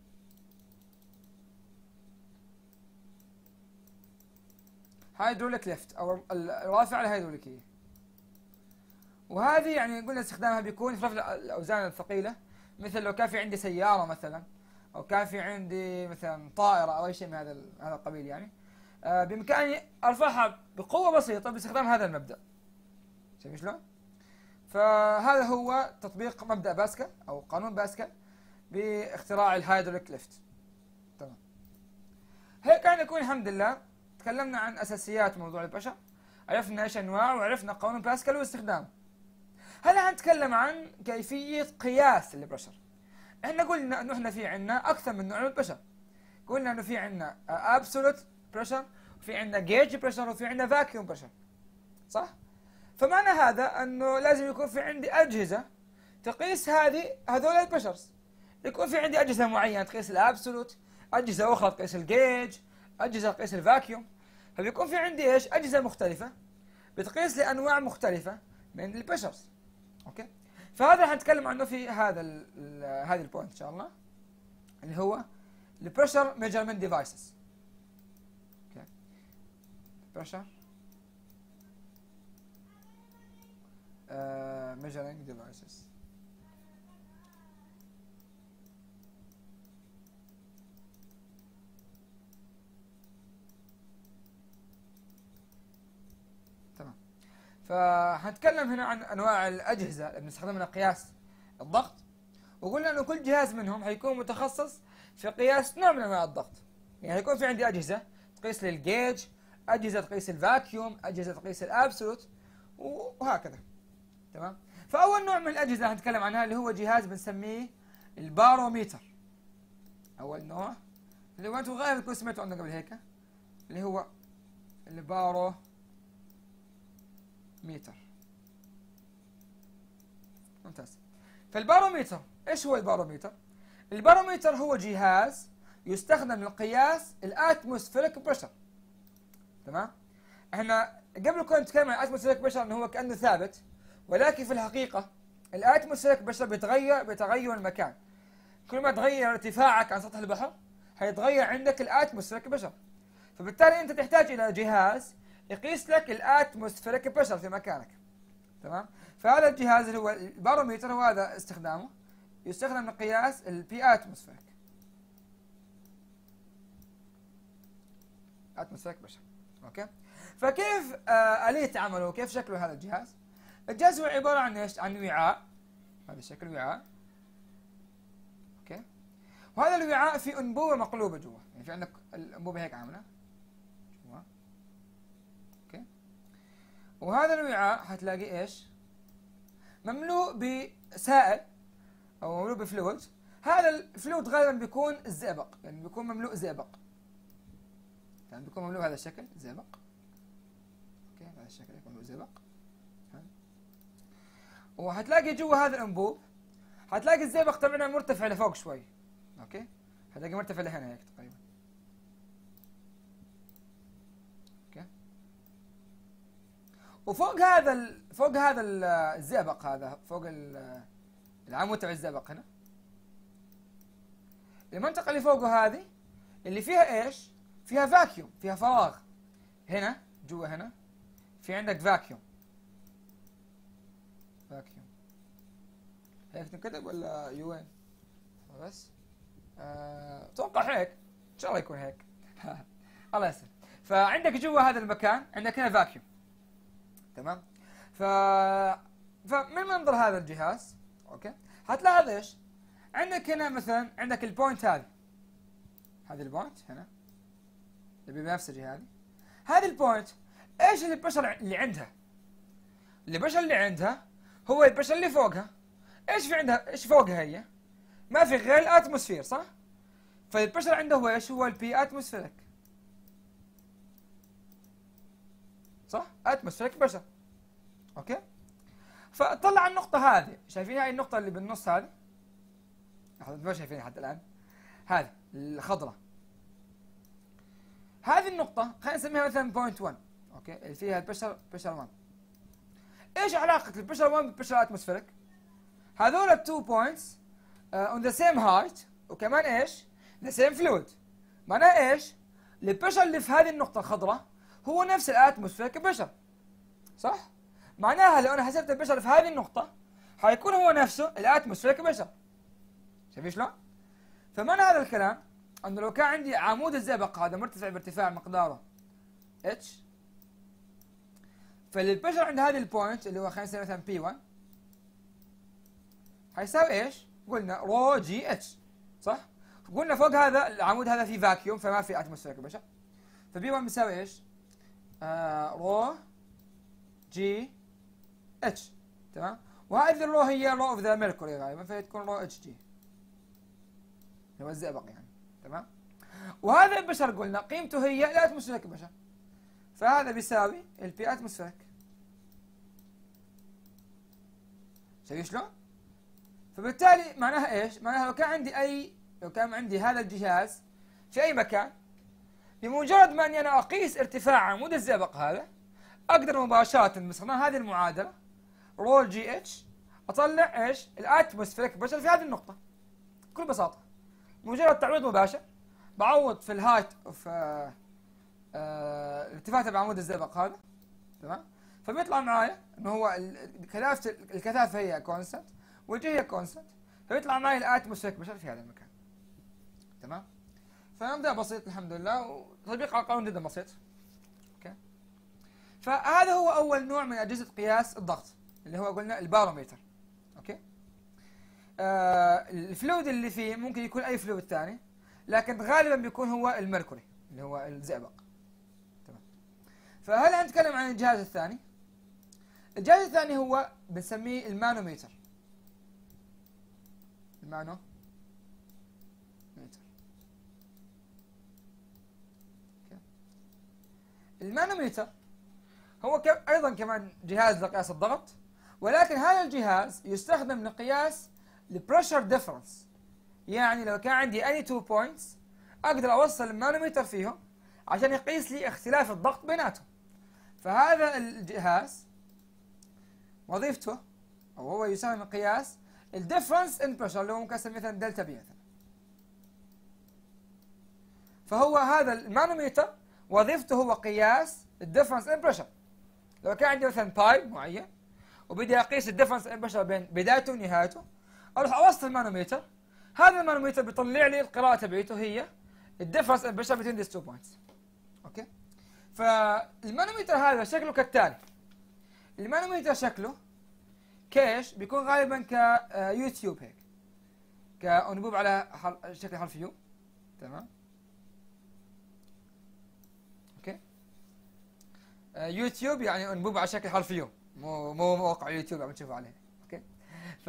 هيدروليك ليفت او الرافعه الهيدروليكيه. وهذه يعني قلنا استخدامها بيكون في رفع الاوزان الثقيله، مثل لو كان في عندي سياره مثلا، او كان في عندي مثلا طائره او اي شيء من هذا القبيل يعني، بامكاني ارفعها بقوه بسيطه باستخدام هذا المبدا. شايف شلون؟ فهذا هو تطبيق مبدا باسكال او قانون باسكال باختراع الهيدروليك ليفت. تمام. هيك يعني يكون الحمد لله تكلمنا عن اساسيات موضوع البشر، عرفنا ايش انواع وعرفنا قانون باسكال واستخدامه. هلا هنتكلم عن كيفيه قياس البشر. احنا قلنا انه احنا في عندنا اكثر من نوع من البشر. قلنا انه في عندنا ابسولوت بريشر، وفي عندنا جيج بريشر، وفي عندنا فاكيوم بريشر، صح؟ فمعنى هذا انه لازم يكون في عندي اجهزه تقيس هذول البريشرز. يكون في عندي اجهزه معينه تقيس الابسولوت، اجهزه اخرى تقيس الجيج، اجهزه تقيس الفاكيوم. فبيكون في عندي ايش؟ اجهزه مختلفه بتقيس لانواع مختلفه من البريشرز. اوكي؟ فهذا حنتكلم عنه في هذه البوينت ان شاء الله، اللي هو البريشر ميجرمنت ديفايسز. اوكي؟ بريشر measuring devices. فهنتكلم هنا عن انواع الاجهزه اللي بنستخدمها لقياس الضغط، وقلنا انه كل جهاز منهم حيكون متخصص في قياس نوع من انواع الضغط. يعني يكون في عندي اجهزه تقيس لي الجيج، اجهزه تقيس الفاكيوم، اجهزه تقيس الابسولوت، وهكذا. تمام. فاول نوع من الاجهزه هنتكلم عنها اللي هو جهاز بنسميه الباروميتر. اول نوع اللي هو انتم غالبا تكونوا سمعتوا عنه قبل هيك، اللي هو الباروميتر. ممتاز. فالباروميتر، ايش هو الباروميتر؟ الباروميتر هو جهاز يستخدم لقياس الاتموسفيريك بريشر. تمام؟ احنا قبل كنا نتكلم عن الاتموسفيريك بريشر انه هو كانه ثابت، ولكن في الحقيقه الاتموسفيريك بريشر بيتغير بتغير المكان. كل ما تغير ارتفاعك عن سطح البحر حيتغير عندك الاتموسفيريك بريشر. فبالتالي انت تحتاج الى جهاز يقيس لك الاتموسفيريك بريشر في مكانك. تمام؟ فهذا الجهاز اللي هو الباروميتر وهذا استخدامه يستخدم لقياس البي اتموسفيريك بريشر. اوكي؟ فكيف آلية عمله وكيف شكله هذا الجهاز؟ الجهاز هو عبارة عن ايش؟ عن وعاء. هذا الشكل وعاء. اوكي؟ وهذا الوعاء فيه انبوبة مقلوبة جوا، يعني في عندك الانبوبة هيك عاملة جوا. اوكي؟ وهذا الوعاء حتلاقي ايش؟ مملوء بسائل او مملوء بفلويد. هذا الفلويد غالبا بيكون الزئبق، يعني بيكون مملوء زئبق. يعني بيكون مملوء هذا الشكل زئبق. اوكي، هذا الشكل يكون مملوء زئبق. وحتلاقي جوا هذا الانبوب حتلاقي الزئبق تبعنا مرتفع لفوق شوي. اوكي؟ حتلاقي مرتفع لهنا هيك تقريبا. اوكي؟ وفوق هذا الزئبق، هذا فوق العمود تبع الزئبق هنا، المنطقة اللي فوقه هذه اللي فيها ايش؟ فيها فاكيوم، فيها فراغ. هنا جوا هنا في عندك فاكيوم. هيك تنكتب ولا يوين؟ بس اتوقع هيك، ان شاء الله يكون هيك. الله يسلم. فعندك جوا هذا المكان عندك هنا فاكيوم. تمام؟ فمن منظر هذا الجهاز، اوكي، حتلاحظ ايش؟ عندك هنا مثلا عندك البوينت هذه البوينت هنا اللي بنفسجي هذه البوينت، ايش البشر اللي عندها؟ البشر اللي عندها هو البشر اللي فوقها. ايش في عندها؟ ايش فوقها هي؟ ما في غير الاتموسفير، صح؟ فالبشر عنده هو ايش؟ هو البي اتموسفيريك. صح؟ اتموسفيريك بريشر. اوكي؟ فطلع النقطة هذه، شايفين هاي النقطة اللي بالنص هذه؟ ما شايفينها حتى الآن. هذه الخضراء. هذه النقطة خلينا نسميها مثلا بوينت 1، اوكي؟ اللي فيها البريشر 1. ايش علاقة البريشر 1 بالبريشر اتموسفيريك؟ هذول التو بوينتس on the same height، وكمان ايش؟ the same fluid. معناها ايش؟ البريشر اللي في هذه النقطة الخضراء هو نفس الاتموسفيريك بريشر. صح؟ معناها لو انا حسبت البريشر في هذه النقطة حيكون هو نفسه الاتموسفيريك بريشر. شايفين شلون؟ فمعنى هذا الكلام انه لو كان عندي عمود الزئبق هذا مرتفع بارتفاع مقداره h، فالبريشر عند هذه البوينت اللي هو خلينا نسميه مثلا P1 حيساوي ايش؟ قلنا رو جي اتش، صح؟ قلنا فوق هذا العمود هذا فيه فاكيوم فما في اتموسفيريك بريشر، فبي 1 بيساوي ايش؟ رو جي اتش. تمام؟ وهذه الرو هي رو اوف ذا ميركوري غالبا، فهي تكون رو اتش جي، هو الزئبق يعني. تمام؟ وهذا البشر قلنا قيمته هي الاتموسفيريك بريشر، فهذا بيساوي البي اتموسفيريك. شايفين شلون؟ فبالتالي معناها ايش؟ معناها لو كان عندي هذا الجهاز في اي مكان، بمجرد ما اني انا اقيس ارتفاع عمود الزئبق هذا، اقدر مباشرة باستخدام هذه المعادلة رو جي اتش اطلع ايش؟ الاتموسفيريك بريشر في هذه النقطة بكل بساطة. مجرد تعويض مباشر، بعوض في الهايت اوف الارتفاع تبع عمود الزئبق هذا. تمام؟ فبيطلع معايا انه هو الكثافة هي كونستنت والجي هي كونستنت، فيطلع معي الاتموسفيريك بريشر في هذا المكان. تمام؟ فنبدا بسيط الحمد لله، وتطبيق على القانون جدا بسيط. اوكي؟ فهذا هو اول نوع من اجهزه قياس الضغط اللي هو قلنا الباروميتر. اوكي. الفلويد اللي فيه ممكن يكون اي فلويد ثاني، لكن غالبا بيكون هو الميركوري اللي هو الزئبق. تمام. فهلا نتكلم عن الجهاز الثاني. الجهاز الثاني هو بنسميه المانوميتر. المانوميتر. المانوميتر هو ايضا كمان جهاز لقياس الضغط، ولكن هذا الجهاز يستخدم لقياس البريشر ديفرنس. يعني لو كان عندي اني 2 بوينتس اقدر اوصل المانوميتر فيهم عشان يقيس لي اختلاف الضغط بيناتهم. فهذا الجهاز وظيفته او هو يساهم قياس الديفرنس ان بريشر اللي هو ممكن اسميه مثلا دلتا بي مثلا. فهو هذا المانوميتر وظيفته هو قياس الديفرنس ان بريشر. لو كان عندي مثلا بايب معين وبدي اقيس الديفرنس ان بريشر بين بدايته ونهايته، اروح اوصل المانوميتر. هذا المانوميتر بيطلع لي القراءه تبعته هي الديفرنس ان بريشر بين ذيس تو بوينتس. اوكي. فالمانوميتر هذا شكله كالتالي. المانوميتر شكله كيش بيكون غالبا كيوتيوب هيك، كأنبوب على شكل حرف يو. تمام. اوكي. يوتيوب يعني انبوب على شكل حرف يو، مو موقع يوتيوب عم تشوفوا عليه. اوكي. ف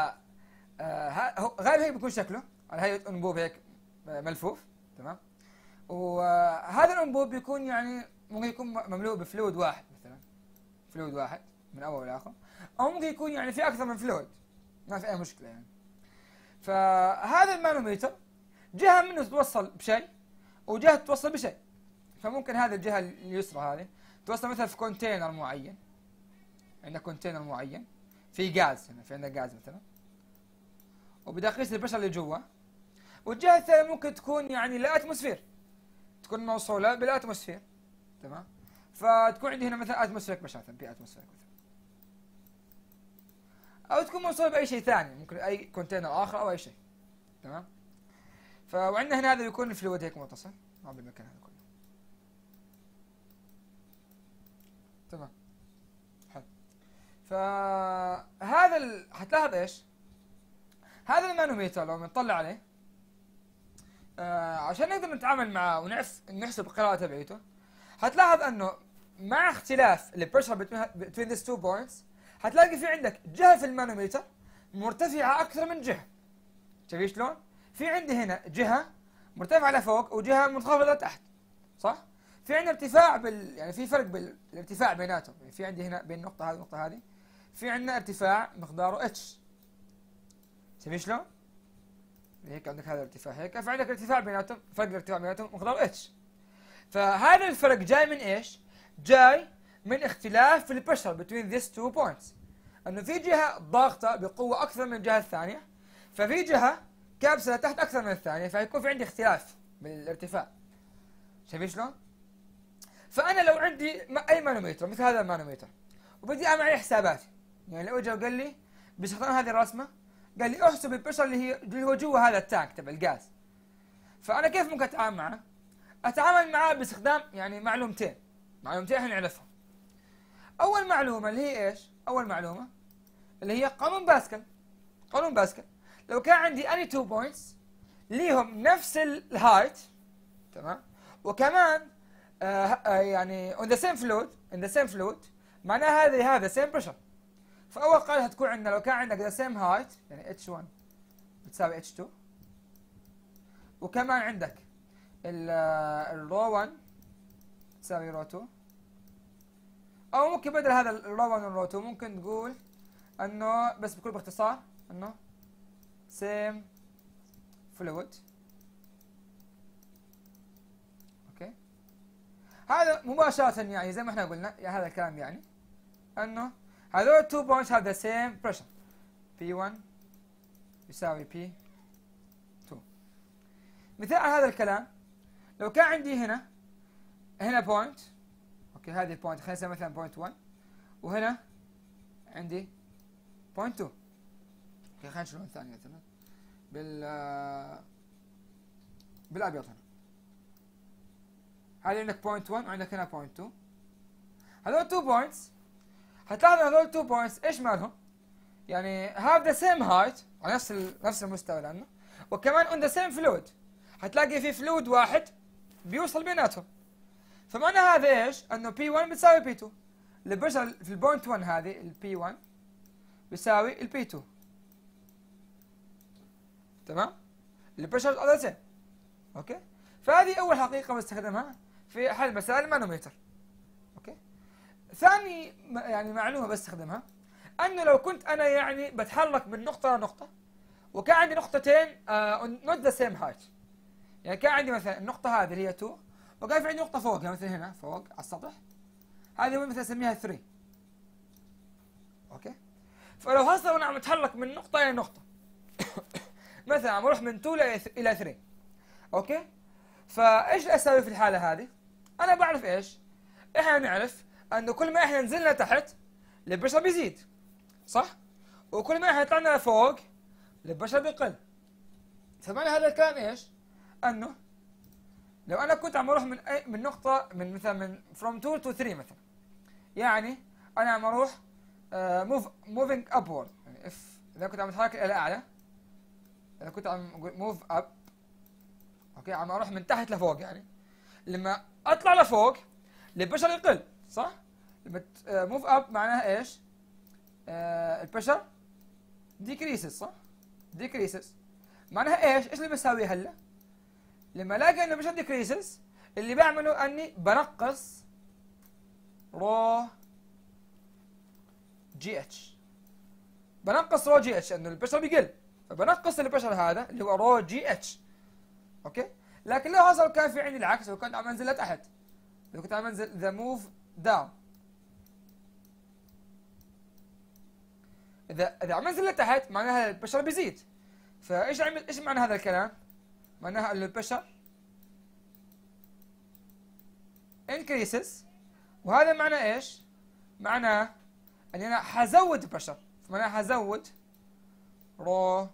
غالبا هيك بيكون شكله على هيئه انبوب هيك ملفوف. تمام. وهذا الانبوب بيكون يعني ممكن يكون مملوء بفلويد واحد مثلا، فلويد واحد من اول لاخر، او ممكن يكون يعني في اكثر من فلويد، ما في اي مشكله يعني. فهذا المانوميتر جهه منه تتوصل بشيء وجهه تتوصل بشيء. فممكن هذه الجهه اليسرى هذه توصل مثلا في كونتينر معين، عندنا كونتينر معين في غاز، هنا في عندنا غاز مثلا، وبدي اقيس البريشر اللي جوا. والجهه الثانيه ممكن تكون يعني الاتموسفير، تكون موصوله بالاتموسفير. تمام. فتكون عندي هنا مثلا اتموسفيرك بريشر، مثلا في اتموسفيرك مثلا، او تكون موصوله باي شيء ثاني، ممكن اي كونتينر اخر او اي شيء. تمام. وعندنا هنا هذا يكون الفلويد هيك متصل مع بالمكان هذا كله. تمام. حلو. فهذا حتلاحظ ايش؟ هذا المانوميتر لو بنطلع عليه عشان نقدر نتعامل معه ونحسب القراءة تبعته، حتلاحظ انه مع اختلاف البريشر between these two points حتلاقي في عندك جهة في المانوميتر مرتفعة أكثر من جهة. شايف شلون؟ في عندي هنا جهة مرتفعة لفوق وجهة منخفضة تحت، صح؟ في عندنا ارتفاع يعني في فرق بالارتفاع بيناتهم، يعني في عندي هنا بين النقطة هذه والنقطة هذه في عندنا ارتفاع مقداره اتش. شايف شلون؟ هيك عندك هذا الارتفاع هيك، فعندك ارتفاع بيناتهم، فرق الارتفاع بيناتهم مقداره اتش. فهذا الفرق جاي من ايش؟ جاي من اختلاف في البريشر between these two points. انه في جهه ضاغطه بقوه اكثر من الجهه الثانيه، ففي جهه كابسه تحت اكثر من الثانيه، فيكون في عندي اختلاف بالارتفاع. شايفين شلون؟ فانا لو عندي اي مانوميتر مثل هذا المانوميتر وبدي اعمل عليه حساباتي، يعني لو اجى وقال لي باستخدام هذه الرسمه قال لي احسب البريشر اللي هو جوا هذا التانك تبع الغاز، فانا كيف ممكن اتعامل معه؟ اتعامل معه باستخدام يعني معلومتين احنا نعرفهم. اول معلومه اللي هي ايش؟ اول معلومه اللي هي قانون باسكال. قانون باسكال لو كان عندي اني 2 بوينتس ليهم نفس الهايت، تمام، وكمان يعني on the same fluid معناها هذا same pressure. فاول قاعده هتكون عندنا لو كان عندك the same height يعني h1 بتساوي h2، وكمان عندك الرو 1 تساوي رو 2، او ممكن بدل هذا الرو 1 والرو 2 ممكن تقول انه بس بكل باختصار انه same fluid. اوكي. هذا مباشرة يعني زي ما احنا قلنا يعني هذا الكلام يعني انه هذول 2 points have the same pressure P1 يساوي P2. مثال على هذا الكلام لو كان عندي هنا بوينت، اوكي هذه البوينت خلينا نسميها مثلا بوينت 1، وهنا عندي بوينت 2. اوكي خلينا نشوف ثاني مثلا بالابيض هنا. هذه عندك بوينت 1 وعندك هنا بوينت 2. هذول 2 بوينتس، هتلاحظ هذول 2 بوينتس ايش مالهم؟ يعني have the same height، على نفس المستوى لانه، وكمان on the same fluid، هتلاقي في فلويد واحد بيوصل بيناتهم. فمعنى هذا ايش؟ انه P1 بتساوي P2. البريشر في البوينت 1 هذه ال P1 بيساوي ال P2. تمام؟ البريشر على سيم. اوكي؟ فهذه اول حقيقة بستخدمها في حل مسائل المانوميتر. اوكي؟ ثاني يعني معلومة بستخدمها، انه لو كنت انا يعني بتحرك من نقطة لنقطة، وكان عندي نقطتين not the same height. يعني كان عندي مثلا النقطة هذه اللي هي 2، وكان في عندي نقطة فوقها مثلا هنا فوق على السطح، هذه مثلا اسميها 3. اوكي؟ فلو هسه انا عم اتحرك من نقطة إلى نقطة مثلا عم اروح من 2 إلى 3. اوكي؟ فايش اسوي في الحالة هذه؟ انا بعرف ايش؟ احنا نعرف انه كل ما احنا نزلنا تحت البريشر بيزيد، صح؟ وكل ما احنا طلعنا لفوق البريشر بيقل. فمعنى هذا الكلام ايش؟ انه لو انا كنت عم اروح من نقطة من مثلا من from 2 to 3 مثلا، يعني انا عم اروح moving upward، يعني اذا كنت عم اتحرك الى اعلى، اذا كنت عم move up، اوكي، عم اروح من تحت لفوق، يعني لما اطلع لفوق البريشر يقل، صح؟ لما move up معناها ايش؟ البريشر decreases، صح؟ decreases معناها ايش؟ ايش اللي بساوي هلا؟ لما الاقي انه البريشر decreases، اللي بعمله اني بنقص رو جي اتش. بنقص رو جي اتش انه البريشر بيقل، فبنقص البريشر هذا اللي هو رو جي اتش. اوكي؟ لكن لو حصل كان في عندي العكس، لو كنت عم انزل لتحت، لو كنت عم انزل ذا موف داون، اذا عم انزل لتحت معناها البريشر بيزيد. ايش معنى هذا الكلام؟ معناها انه البريشر increases، وهذا معناه ايش؟ معناه اني انا حزود بريشر، معناها حزود رو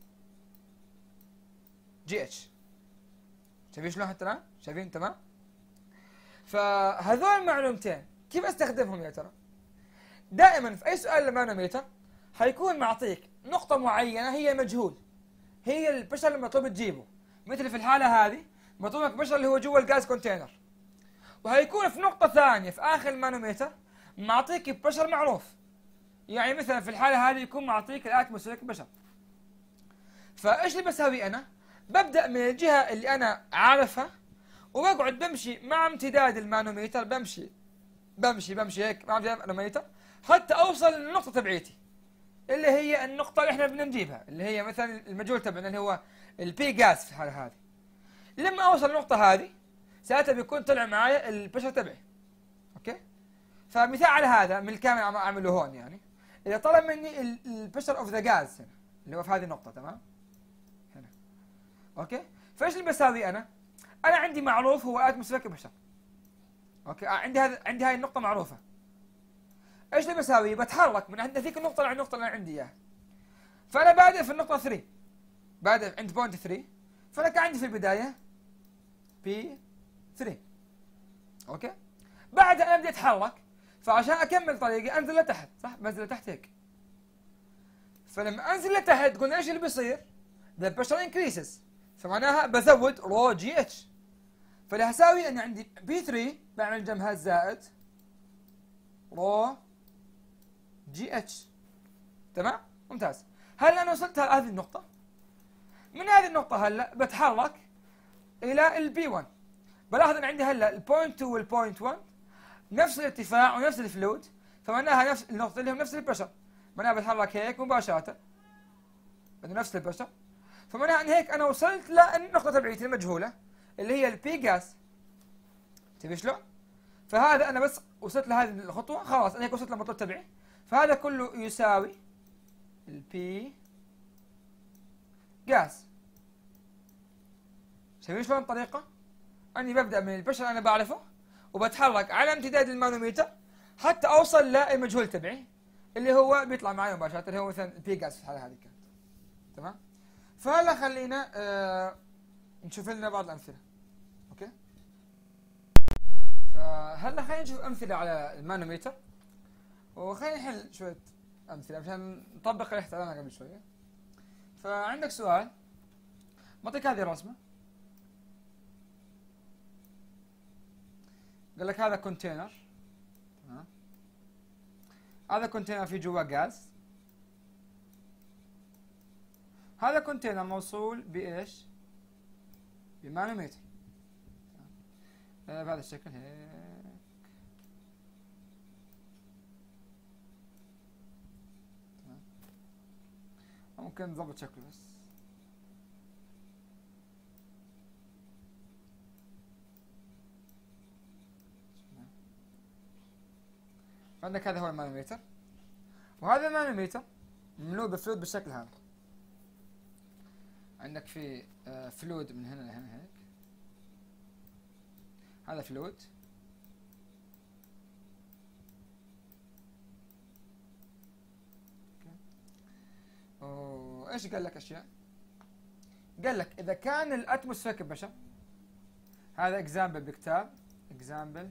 جي اتش. شايفين شلون حتى الان؟ شايفين؟ تمام؟ فهذول المعلومتين كيف استخدمهم يا ترى؟ دائما في اي سؤال للمانوميتر حيكون معطيك نقطة معينة هي مجهول، هي البريشر اللي مطلوب تجيبه. مثل في الحالة هذه مطلوب لك البريشر اللي هو جوا الغاز كونتينر، وهيكون في نقطة ثانية في آخر المانوميتر معطيك بريشر معروف. يعني مثلا في الحالة هذه يكون معطيك الاتموسفيريك بريشر. فايش اللي بسوي انا؟ ببدأ من الجهة اللي انا عارفها، وبقعد بمشي مع امتداد المانوميتر، بمشي هيك مع امتداد المانوميتر حتى اوصل للنقطة تبعيتي، اللي هي النقطة اللي احنا بدنا نجيبها، اللي هي مثلا المجهول تبعنا اللي هو البي جاز في الحالة هذه. لما اوصل للنقطة هذه ساعتها بيكون طلع معايا البريشر تبعي. اوكي؟ فمثال على هذا من الكامل عم اعمله هون، يعني اذا طلب مني البريشر اوف ذا جاز هنا اللي هو في هذه النقطة، تمام؟ هنا. اوكي؟ فايش اللي بساوي انا؟ انا عندي معروف هو اتموسفيريك بريشر. اوكي؟ عندي هاي النقطة معروفة. ايش اللي بساوي؟ بتحرك من عند ذيك النقطة للنقطة اللي انا عندي اياها. فانا بادئ في النقطة 3، بادئ عند بوينت 3، فانا كان عندي في البداية بي 3. اوكي؟ بعدها انا بدي اتحرك، فعشان اكمل طريقي انزل لتحت، صح؟ بنزل لتحت هيك. فلما انزل لتحت قلنا ايش اللي بيصير؟ the pressure increases، فمعناها بزود رو جي اتش. فاللي هساوي اني عندي بي 3 بعمل جنبها زائد رو جي اتش. تمام؟ ممتاز. هلا انا وصلت هذه النقطة. من هذه النقطة هلا بتحرك الى البي 1. بلاحظ ان عندي هلا البوينت 2 والبوينت 1 نفس الارتفاع ونفس الفلويد، فمعناها نفس النقطة اللي هم نفس البريشر، معناها بتحرك هيك مباشرة انه نفس البريشر. فمعناها ان هيك انا وصلت للنقطة تبعيتي المجهولة اللي هي البي جاز. تبي شلون؟ فهذا انا بس وصلت لهذه الخطوة، خلاص انا هيك وصلت للمطلوب تبعي. فهذا كله يساوي البي جاز. شايفين شلون الطريقة؟ اني ببدأ من البريشر انا بعرفه، وبتحرك على امتداد المانوميتر حتى اوصل للمجهول تبعي اللي هو بيطلع معي مباشرة، اللي هو مثلا البي جاز في الحالة هذه كانت. تمام؟ فهلا خلينا نشوف لنا بعض الأمثلة. اوكي؟ هلا خلينا نشوف امثله على المانوميتر، وخلينا نحل شويه امثله عشان نطبق اللي احتاجناه قبل شويه. فعندك سؤال، بعطيك هذه الرسمه، قال لك هذا كونتينر، تمام، هذا كونتينر فيه جوا غاز، هذا كونتينر موصول بايش؟ بمانوميتر بهذا الشكل هيك، تمام. ممكن نضبط شكله بس، عندك هذا هو المانوميتر، وهذا المانوميتر مملوء بفلويد بالشكل هذا. عندك في فلويد من هنا لهنا هيك، هذا فلويد، وايش قال لك اشياء؟ قال لك اذا كان الاتموسفيريك بريشر، هذا اكزامبل بكتاب اكزامبل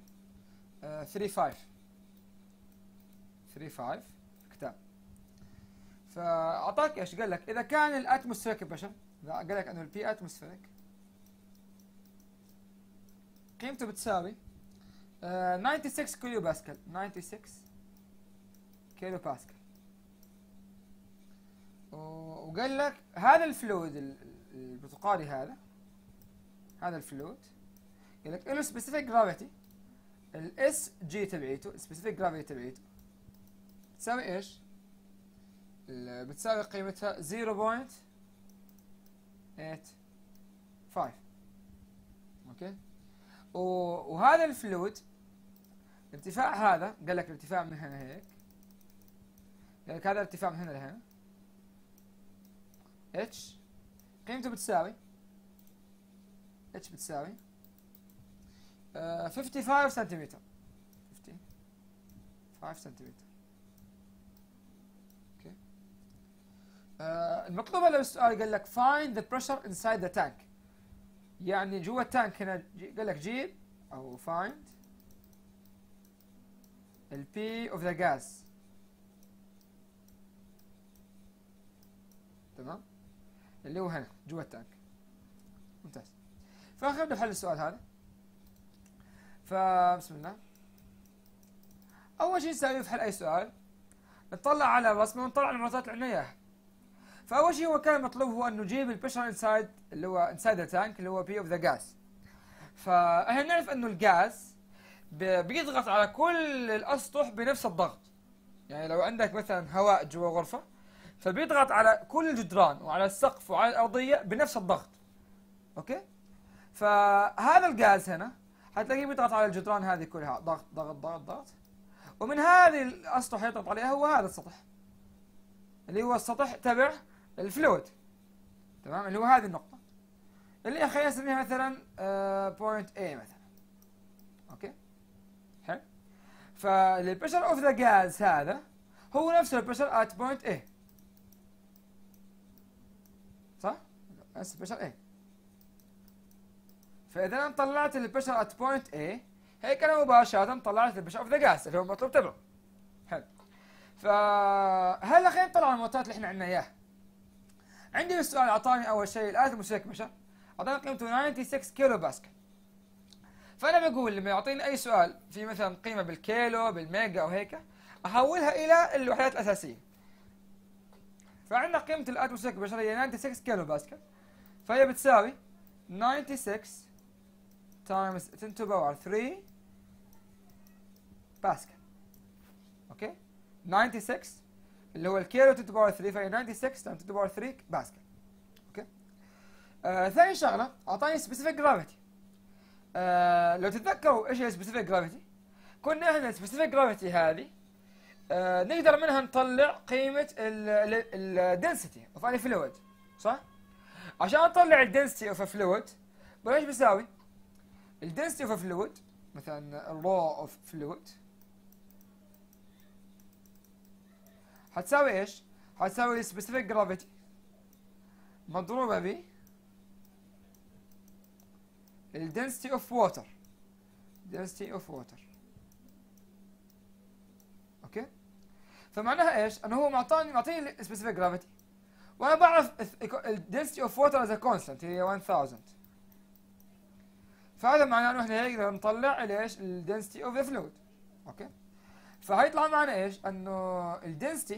35 كتاب. فاعطاك ايش؟ قال لك اذا كان الاتموسفيريك بريشر، قال لك انه البي اتموسفيريك قيمته بتساوي 96 كيلو باسكال، 96 كيلو باسكال. وقال لك هذا الفلويد البرتقالي هذا الفلويد قال لك له سبيسيفيك جرافيتي، الاس جي تبعيته، سبيسيفيك جرافيتي تبعيته بتساوي ايش؟ بتساوي قيمتها 0.85. اوكي، وهذا الفلويد ارتفاع، هذا قال لك الارتفاع من هنا هيك، قال لك هذا الارتفاع من هنا لهنا اتش قيمته بتساوي 55 سنتيمتر، 55 سنتيمتر. اوكي، المطلوب هذا بالسؤال قال لك find the pressure inside the tank، يعني جوا التانك هنا قال لك جيب او find ال P of the gas، تمام، اللي هو هنا جوا التانك. ممتاز. فخلينا نبدا بحل السؤال هذا. فبسم الله، اول شيء نسويه في حل اي سؤال نطلع على الرسمه ونطلع على المعطيات اللي عندنا اياها. فاول شيء هو كان مطلوب هو انه نجيب البريشر انسايد، اللي هو انسايد ذا تانك، اللي هو بي اوف ذا جاز. فاحنا نعرف انه الجاز بيضغط على كل الاسطح بنفس الضغط، يعني لو عندك مثلا هواء جوا غرفه فبيضغط على كل الجدران وعلى السقف وعلى الارضيه بنفس الضغط. اوكي، فهذا الجاز هنا حتلاقيه بيضغط على الجدران هذه كلها، ضغط ضغط ضغط ضغط، ومن هذه الاسطح يضغط عليها هو هذا السطح اللي هو السطح تبع الفلويد، تمام، اللي هو هذه النقطة اللي خلينا نسميها مثلا بوينت A مثلا. اوكي، حلو. فالبريشر اوف ذا جاز هذا هو نفس البريشر ات بوينت A، صح؟ نفس البريشر A. فاذا انا طلعت البريشر ات بوينت A هيك انا مباشرة طلعت البريشر اوف ذا جاز اللي هو المطلوب تبعه. حلو. فهلا خلينا نطلع على المعطيات اللي احنا عندنا اياها. عندي بالسؤال اعطاني اول شيء الاتموسفيريك بريشر، اعطاني قيمته 96 كيلو باسكال. فانا بقول لما يعطيني اي سؤال في مثلا قيمه بالكيلو بالميجا او هيك احولها الى الوحدات الاساسيه. فعندنا قيمه الاتموسفيريك بريشر هي 96 كيلو باسكال، فهي بتساوي 96 تايمز 10 to the power 3 باسكال. اوكي، 96 اللي هو الكيلو 10 to the power 3، فهي 96 times 10 to the power 3 باسكال. اوكي، ثاني شغله اعطاني سبيسيفيك جرافيتي. لو تتذكروا ايش هي سبيسيفيك جرافيتي، كنا احنا سبيسيفيك جرافيتي هذه نقدر منها نطلع قيمه الدنسيتي اوف اني فلويد، صح؟ عشان اطلع الدنسيتي اوف فلويد ايش بيساوي؟ الدنسيتي اوف فلويد مثلا الرو اوف فلويد حتساوي ايش؟ حتساوي السبيسيفيك جرافيتي مضروبه ب الدنسيتي اوف ووتر density of water. اوكي؟ فمعناها ايش؟ انه هو معطيني specific gravity، وانا بعرف ال density of water as a constant هي 1000. فهذا معناه انه احنا نقدر نطلع ليش؟ ال density of the fluid. اوكي؟ فهيطلع معنا ايش؟ انه ال density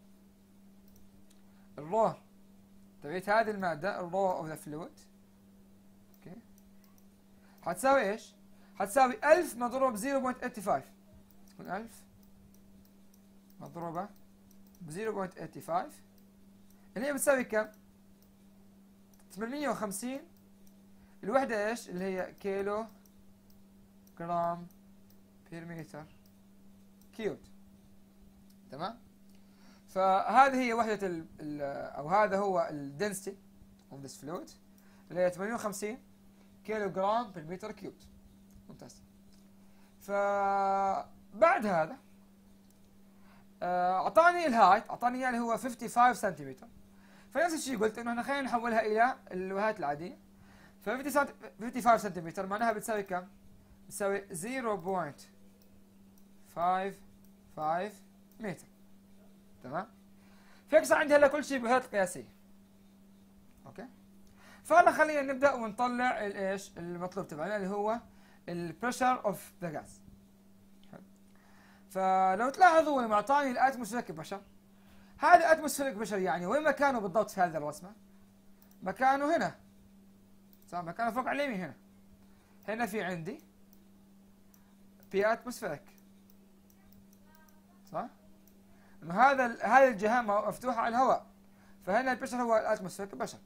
الرو تبعت هذه المادة الرو اوف ذا فلويد، اوكي، حتساوي ايش؟ حتساوي 1000 مضروب 0.85، تكون 1000 مضروبة ب 0.85 اللي هي بتساوي كم؟ 850. الوحدة ايش؟ اللي هي كيلو جرام بير متر كيوب. تمام؟ فهذه هي وحدة أو هذا هو ال density of this fluid اللي هي 58 كيلو جرام بالمتر كيوب. ممتاز. فبعد هذا أعطاني الهايت، أعطاني إياه اللي هو 55 سنتيمتر. فنفس الشيء قلت إنه إحنا خلينا نحولها إلى الوحدات العادية. ف 55 سنتيمتر معناها بتساوي كم؟ بتساوي 0.55 متر. تمام؟ فهيك صار عندي هلا كل شيء بوحدات قياسيه. اوكي؟ فهلا خلينا نبدا ونطلع ايش؟ المطلوب تبعنا اللي هو البريشر اوف ذا غاز. فلو تلاحظوا لما اعطاني الاتموسفيريك بريشر، هذا الاتموسفيريك بريشر يعني وين مكانه بالضبط في هذه الرسمه؟ مكانه هنا. صح؟ مكانه فوق على اليمين هنا. هنا في عندي بي اتموسفيريك. صح؟ انه هذه الجهه مفتوحه على الهواء، فهنا البريشر هو الاتموسفيريك بريشر.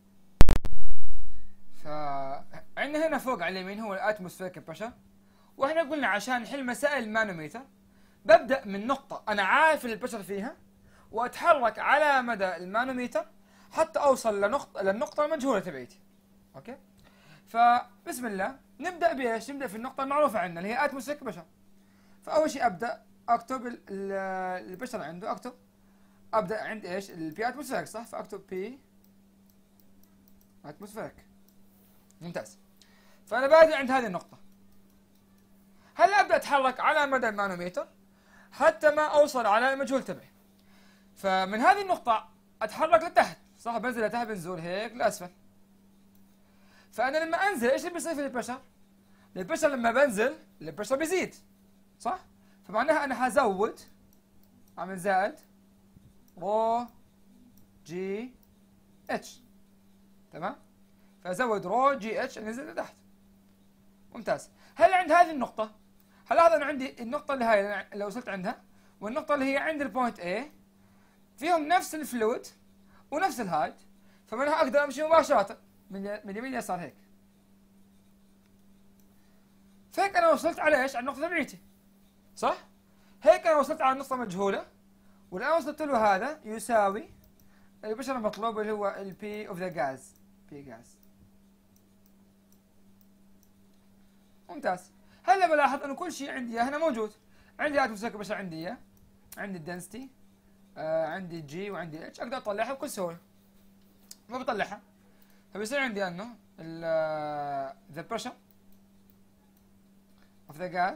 فعندنا هنا فوق على اليمين هو الاتموسفيريك بريشر، واحنا قلنا عشان نحل مسائل المانوميتر ببدا من نقطه انا عارف البريشر فيها، واتحرك على مدى المانوميتر حتى اوصل للنقطه المجهوله تبعيتي. اوكي؟ فبسم الله نبدا بايش؟ نبدا في النقطه المعروفه عندنا اللي هي اتموسفيريك بريشر. فاول شيء ابدا اكتب البريشر عنده، ابدا عند ايش؟ البي اتموسفيريك، صح؟ فاكتب بي اتموسفيريك. ممتاز. فانا بادئ عند هذه النقطه. هلا ابدا اتحرك على مدى المانوميتر حتى ما اوصل على المجهول تبعي. فمن هذه النقطه اتحرك لتحت، صح؟ بنزل لتحت، بنزول هيك لاسفل. فانا لما انزل ايش اللي بيصير في البريشر؟ البريشر لما بنزل البريشر بيزيد، صح؟ فمعناها انا حزود، اعمل زائد رو جي اتش. تمام؟ فازود رو جي اتش انزل لتحت. ممتاز. هل عند هذه النقطة، هلاحظ انه عندي النقطة اللي هاي اللي وصلت عندها والنقطة اللي هي عند البوينت A فيهم نفس الفلويد ونفس الهايت، فمنها اقدر امشي مباشرة من يمين ليسار هيك. فهيك انا وصلت على ايش؟ على النقطة تبعيتي. صح؟ هيك انا وصلت على النقطة مجهولة، والان وصلت له هذا يساوي البريشر المطلوب اللي هو ال P of the gas. P gas. ممتاز. هلا بلاحظ انه كل شيء عندي هنا موجود. عندي اتموسفيريك بريشر، عندي اياه، عندي الدنسيتي، عندي جي وعندي اتش، اقدر اطلعها بكل سهولة. ما بطلعها. فبيصير عندي انه the pressure of the gas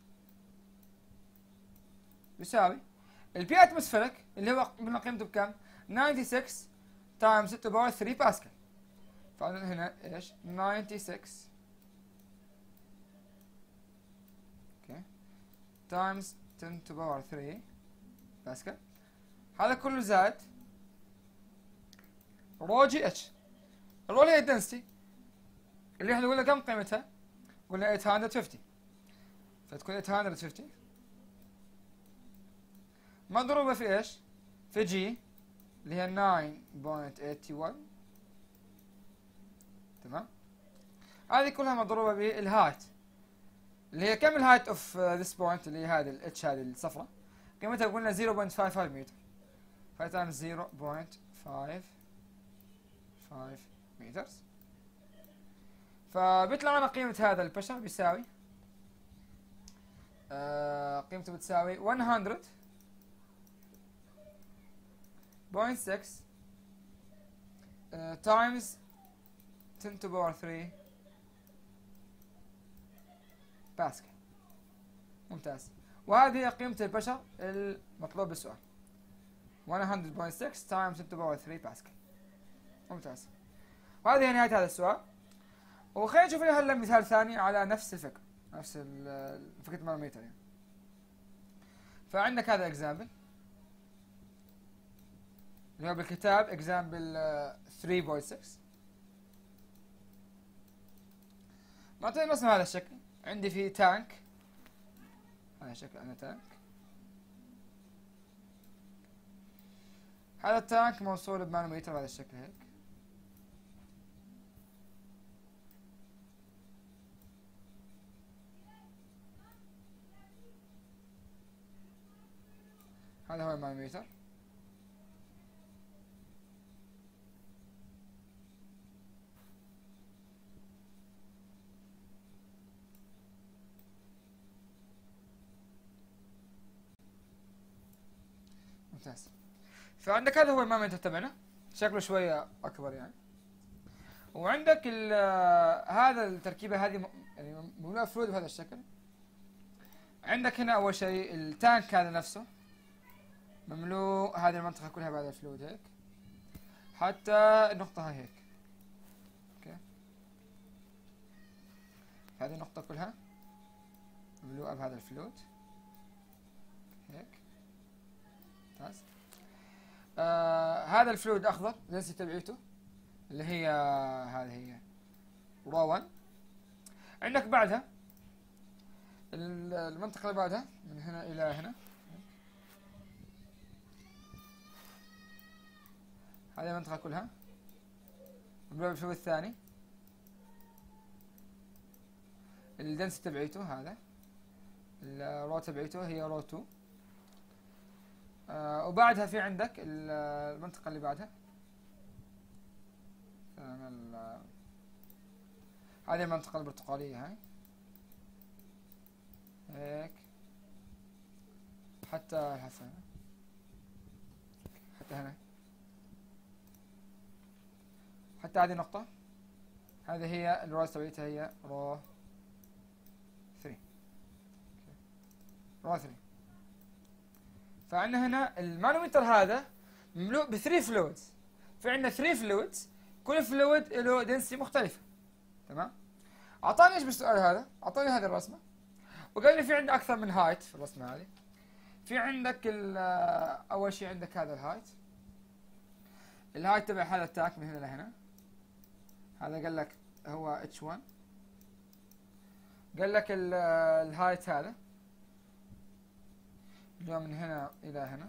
يساوي البي اتموسفيريك اللي هو قلنا قيمته بكم؟ 96 تايمز 6 باور 3 باسكال. فعندنا هنا ايش؟ 96 اوكي تايمز 10 to باور 3 باسكال. هذا كله زائد رو جي اتش. الرو اللي هي الدنسيتي اللي احنا قلنا كم قيمتها؟ قلنا 850. فتكون 850 مضروبة في ايش؟ في جي اللي هي 9.81. تمام؟ هذه كلها مضروبة بالهايت اللي هي كم الهايت اوف ذيس بوينت اللي هي هذه الاتش هذه الصفراء؟ قيمتها قلنا 0.55 متر. فتايمز 0.55 متر. فبيطلع لنا قيمة هذا البريشر بيساوي قيمته بتساوي 100.6 تايمز 10 to باور 3 باسكال. ممتاز. وهذه هي قيمة البشر المطلوب بالسؤال 100.6 times 10 to the power 3 باسكال. ممتاز. وهذه هي نهاية هذا السؤال. وخلينا نشوف هلا مثال ثاني على نفس الفكرة، نفس فكرة المانوميتر يعني. فعندك هذا اكزامبل اللي هو بالكتاب اكزامبل 3.6. معطيني رسمة هذا الشكل، عندي فيه تانك، هذا الشكل أنا تانك. هذا التانك موصول بمانوميتر بهذا الشكل هيك. هذا هو المانوميتر. ممتاز. فعندك هذا هو المانوميتر تبعنا، شكله شوية أكبر يعني. وعندك هذا التركيبة هذه يعني مملوءة فلويد بهذا الشكل. عندك هنا أول شيء التانك هذا نفسه مملوء هذه المنطقة كلها بهذا الفلويد هيك، حتى النقطة هاي هيك. اوكي. هذه النقطة كلها مملوءة بهذا الفلويد هيك. ممتاز. هذا الفلويد أخضر الدنسيتي تبعيته اللي هي هذه هي رو 1. عندك بعدها المنطقة اللي بعدها من هنا إلى هنا، هذه المنطقة كلها مملوءة بالفلويد الثاني الدنسيتي تبعيته، هذا الرو تبعيته هي رو 2. وبعدها في عندك المنطقة اللي بعدها هذه المنطقة البرتقالية هاي هيك حتى هنا حتى هنا، حتى هذه النقطة. هذه هي الرو تبعيتها هي رو 3. رو 3. فعندنا هنا المانوميتر هذا مملوء ب 3 فلويدز. في عندنا 3 فلويدز، كل فلويد له دنسيتي مختلفة. تمام؟ أعطاني ايش بالسؤال هذا؟ أعطاني هذه الرسمة وقال لي في عندنا أكثر من هايت في الرسمة هذه. في عندك أول شيء عندك هذا الهايت تبع هذا التاك من هنا لهنا. هذا قال لك هو H1. قال لك الهايت هذا اللي هو من هنا إلى هنا،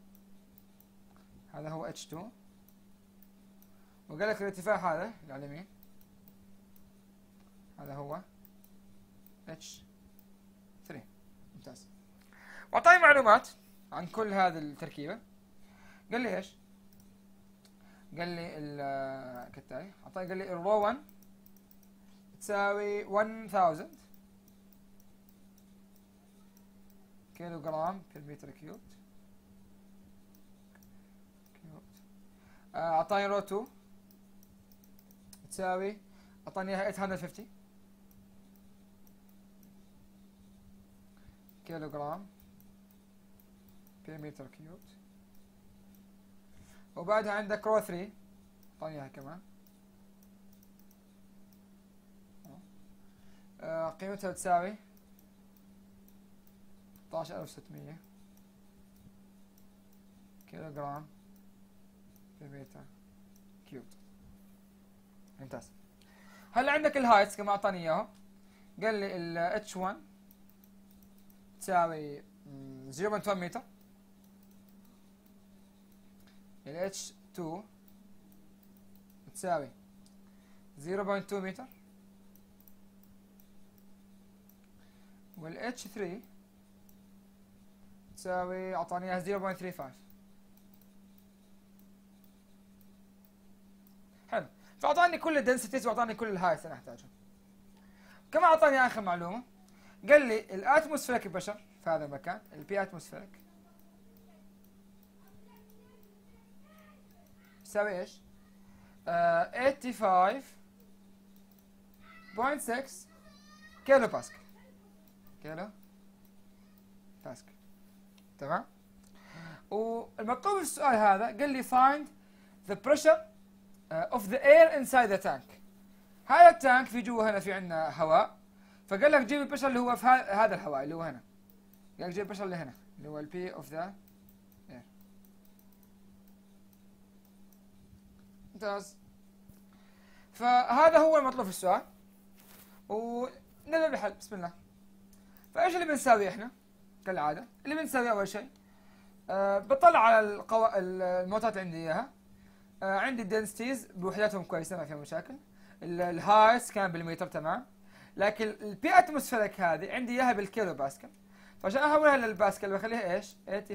هذا هو H2. وقال لك الارتفاع هذا اللي على اليمين هذا هو H3. ممتاز. وأعطاني معلومات عن كل هذه التركيبة. قال لي ايش؟ قال لي كالتالي. أعطاني قال لي الرو 1 تساوي 1000 كيلو جرام في المتر كيوب. أعطاني رو 2 تساوي، أعطاني اياها 850 كيلو جرام في متر كيوب. وبعدها عندك رو 3 أعطاني اياها كمان، قيمتها تساوي 16600 كيلو جرام في متر كيوب. ممتاز. هلا عندك الهايتس كما اعطاني اياهم. قال لي ال H1 تساوي 0.1 متر، ال H2 تساوي 0.2 متر، وال H3 تساوي اعطاني اياها 0.35. حلو. فاعطاني كل الدنسيتيز واعطاني كل الهايتس انا احتاجهم. كما اعطاني اخر معلومه، قال لي الاتموسفيريك بريشر في هذا المكان، البي اتموسفيريك يساوي ايش؟ 85.6 كيلو باسكال. كيلو باسكال. تمام. والمطلوب في السؤال هذا قال لي find the pressure of the air inside the tank. هذا التانك في جوا هنا في عندنا هواء، فقال لك جيب البريشر اللي هو في هذا الهواء اللي هو هنا. قال لك جيب البريشر اللي هنا اللي هو البي اوف ذا اير. ممتاز. فهذا هو المطلوب في السؤال، ونبدأ بالحل. بسم الله. فايش اللي بنساوي احنا؟ كالعادة اللي بنساوي اول شيء بطلع على الموتات اللي عندي اياها. عندي الدنسيتيز بوحداتهم كويسة ما فيها مشاكل. الهايتس كان بالمتر تمام، لكن البي اتموسفيريك هذه عندي اياها بالكيلو باسكال، فعشان احولها للباسكال بخليها ايش؟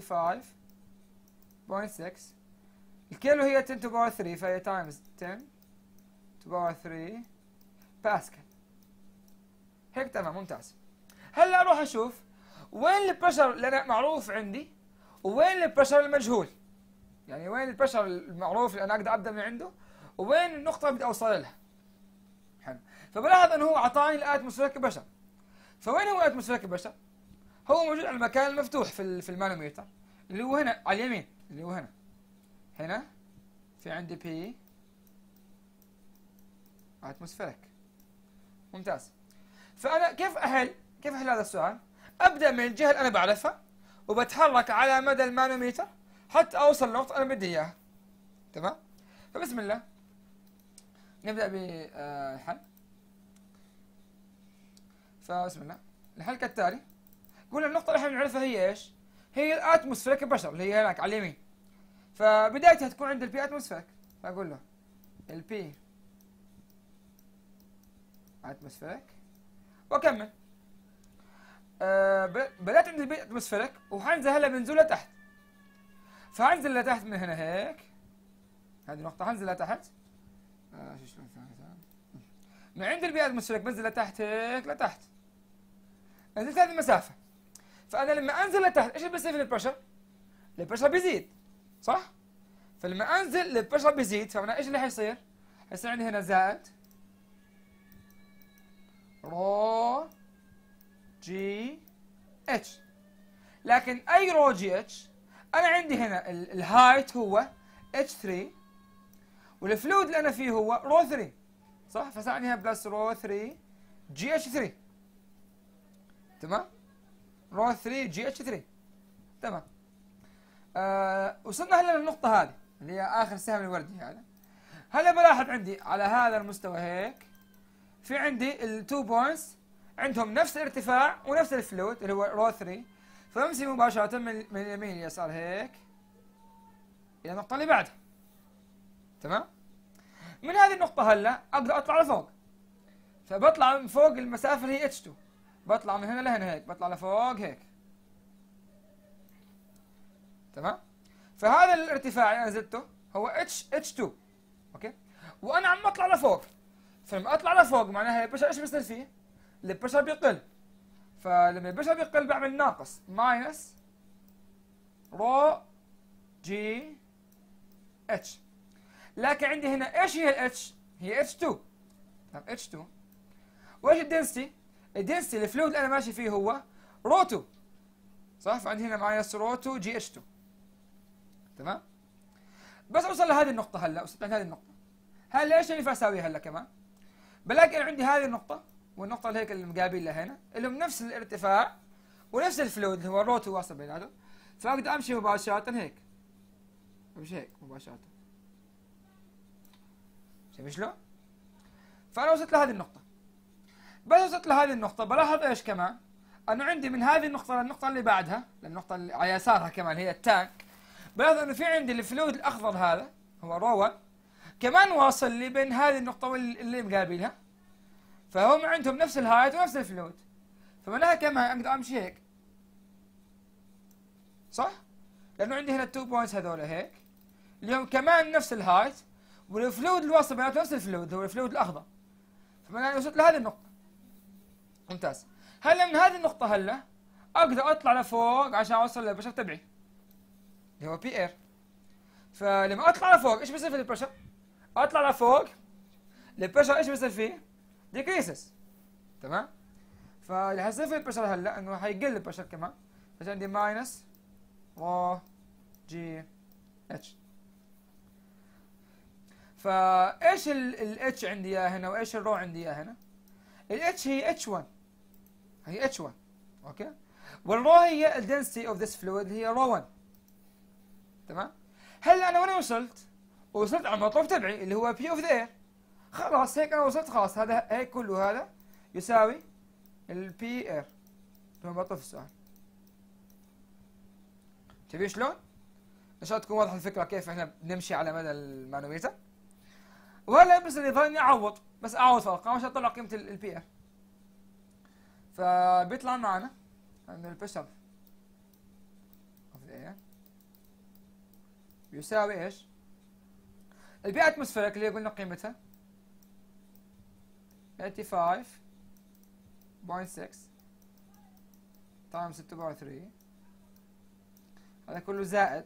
85.6. الكيلو هي 10 to power 3 فهي تايمز 10 to power 3 باسكال. هيك تمام ممتاز. هلا اروح اشوف وين البريشر اللي انا معروف عندي وين البريشر المجهول. يعني وين البريشر المعروف اللي انا اقدر ابدا من عنده وين النقطة اللي بدي اوصل لها. حلو. فبلاحظ انه هو اعطاني الاتموسفيريك بريشر. فوين هو الاتموسفيريك بريشر؟ هو موجود على المكان المفتوح في المانوميتر اللي هو هنا على اليمين، اللي هو هنا في عندي بي اتموسفيريك. ممتاز. فانا كيف احل هذا السؤال؟ ابدا من الجهه اللي انا بعرفها وبتحرك على مدى المانوميتر حتى اوصل لنقطه انا بدي اياها. تمام. فبسم الله نبدا بالحل. فبسم الله الحل كالتالي. قلنا النقطه اللي احنا بنعرفها هي ايش؟ هي الاتموسفيريك بريشر اللي هي هناك على اليمين. فبدايتها تكون عند البي اتموسفيريك، فاقول له البي اتموسفيريك واكمل. بدأت عند البي اتموسفيريك وحنزل هلا بنزول لتحت. فهنزل لتحت من هنا هيك، هذه النقطة هنزل لتحت. شلون من عند البي اتموسفيريك بنزل لتحت هيك لتحت. نزلت هذه المسافة. فأنا لما أنزل لتحت إيش اللي بيصير في البريشر؟ البريشر بيزيد، صح؟ فلما أنزل البريشر بيزيد، فمعناه إيش اللي حيصير؟ حيصير عندي هنا زائد رو جي اتش. لكن اي رو جي اتش انا عندي هنا الهايت هو اتش 3 والفلويد اللي انا فيه هو رو 3، صح؟ فصار عندي هنا بلس رو 3 جي اتش 3. تمام؟ رو 3 جي اتش 3. تمام. وصلنا هلا للنقطة هذه اللي هي اخر سهم الوردي هذا. هلا بلاحظ عندي على هذا المستوى هيك في عندي التو بوينتس عندهم نفس الارتفاع ونفس الفلويد اللي هو رو 3، فبمشي مباشرة من اليمين لليسار هيك إلى النقطة اللي بعدها. تمام؟ من هذه النقطة هلا أقدر أطلع لفوق. فبطلع من فوق المسافة اللي هي H2. بطلع من هنا لهنا هيك، بطلع لفوق هيك. تمام؟ فهذا الارتفاع اللي أنا نزلته هو H2. أوكي؟ وأنا عم أطلع لفوق. فلما أطلع لفوق معناها البريشر إيش بيصير فيه؟ البريشر بيقل. فلما البريشر بيقل بعمل ناقص ماينس رو جي اتش. لكن عندي هنا ايش هي الاتش؟ هي اتش 2. طيب اتش 2 وايش الدنسيتي؟ الدنسيتي الفلويد اللي انا ماشي فيه هو رو 2، صح؟ فعندي هنا ماينس رو 2 جي اتش 2. تمام؟ بس اوصل لهذه النقطة هلا، وصلت عند هذه النقطة. هلا ايش اللي ينفع اسوي هلا كمان؟ بلاقي انا عندي هذه النقطة والنقطة اللي هيك المقابل لها هنا اللي هم نفس الارتفاع ونفس الفلويد اللي هو رو 2 واصل بيناتهم، فاقدر امشي مباشرة هيك. امشي هيك مباشرة. شايف شلون؟ فانا وصلت لهذه النقطة. بس وصلت لهذه النقطة بلاحظ ايش كمان؟ انه عندي من هذه النقطة للنقطة اللي بعدها، للنقطة اللي على يسارها كمان هي التانك، بلاحظ انه في عندي الفلويد الاخضر هذا هو رو 1 كمان واصل لي بين هذه النقطة واللي مقابلها. فهم عندهم نفس الهايت ونفس الفلويد، فمعناها كمان اقدر امشي هيك، صح؟ لانه عندي هنا التو بوينتس هذول هيك اللي هم كمان نفس الهايت والفلويد اللي واصل بيناتهم نفس الفلويد هو الفلويد الاخضر. فمعناها وصلت لهذه النقطة. ممتاز. هلا من هذه النقطة هلا اقدر اطلع لفوق عشان اوصل للبريشر تبعي اللي هو بي اير. فلما اطلع لفوق ايش بيصير في البريشر؟ اطلع لفوق البريشر ايش بيصير فيه؟ ديكريسز. تمام؟ فاللي حيصير في البريشر هلا انه حيقل البريشر كمان، بس عندي ماينس رو جي اتش. فايش الاتش عندي اياه هنا وايش الرو عندي اياه هنا؟ الاتش هي اتش 1، هي اتش 1 اوكي، والرو هي الدنسيتي اوف ذس فلويد هي رو 1. تمام؟ هلا انا وين وصلت على المطلوب تبعي اللي هو بي اوف ذا اير. خلاص هيك انا وصلت، خلاص هذا هيك كله هذا يساوي البي اير اللي هو مطلوب في السؤال. شايفين شلون؟ ان شاء الله تكون واضحه الفكره كيف احنا بنمشي على مدى المانوميتر. وهلا بس اللي يظلني اعوض، بس اعوض في الارقام عشان اطلع قيمه البي اير. فبيطلع معنا ان البريشر اوف ذا اير يساوي ايش؟ البي اتموسفيريك اللي قلنا قيمتها 85.6 تايمز 6 باور 3، هذا كله زائد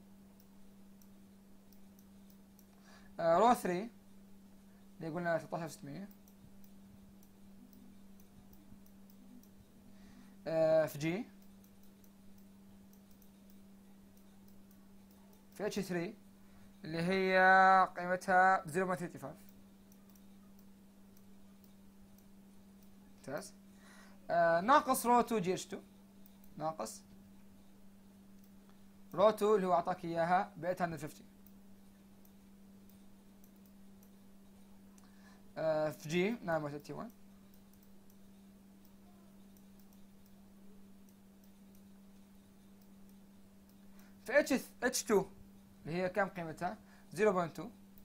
رو 3 اللي قلنا 13600 في جي في اتش 3 اللي هي قيمتها 0.35. ممتاز. ناقص رو 2 جي اتش 2 ناقص رو 2 اللي هو اعطاك اياها ب 850 في جي 931 في اتش 2 اللي هي كم قيمتها 0.2.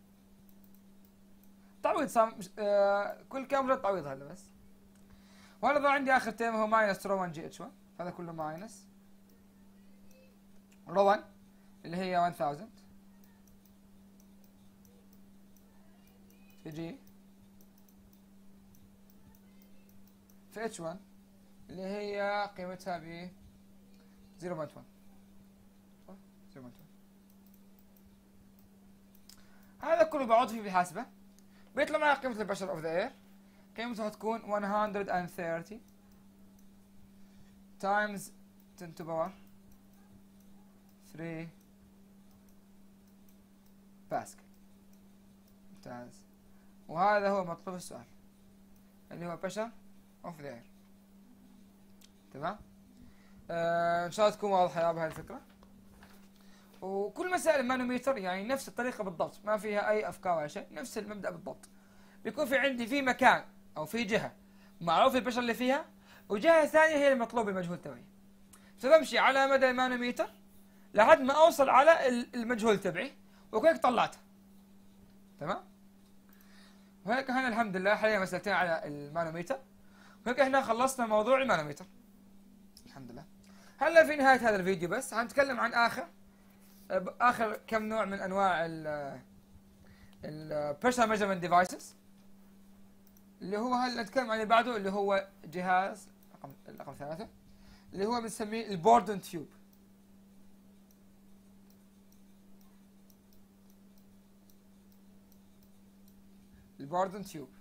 تعويض صار كل كاميرا تعويض هذا بس. وهذا ضل عندي اخر تيم هو ماينس رو 1 جي اتش 1، هذا كله ماينس رو 1 اللي هي 1000 في جي في اتش 1 اللي هي قيمتها ب 0.1. 0.1 هذا كله بعوض فيه بحاسبه، بيطلع معي قيمة البريشر اوف ذا اير. قيمته هتكون 130 تايمز 10 to power 3 باسكال. ممتاز. وهذا هو مطلوب السؤال اللي هو pressure of the air. تمام؟ ان شاء الله تكون واضحة يا بهاي الفكرة. وكل مسائل المانوميتر يعني نفس الطريقة بالضبط، ما فيها أي أفكار ولا شيء، نفس المبدأ بالضبط. بيكون في عندي في مكان أو في جهة معروف البريشر اللي فيها، وجهة ثانية هي المطلوب المجهول تبعي. فبمشي على مدى المانوميتر لحد ما أوصل على المجهول تبعي وهيك طلعته. تمام؟ وهيك احنا الحمد لله حاليا مسألتين على المانوميتر، وهيك احنا خلصنا موضوع المانوميتر. الحمد لله. هلا في نهاية هذا الفيديو بس هنتكلم عن آخر كم نوع من أنواع ال pressure measurement devices، اللي هو هلا نتكلم عن اللي بعده اللي هو جهاز رقم 3 اللي هو بنسميه البوردون تيوب. البوردون تيوب.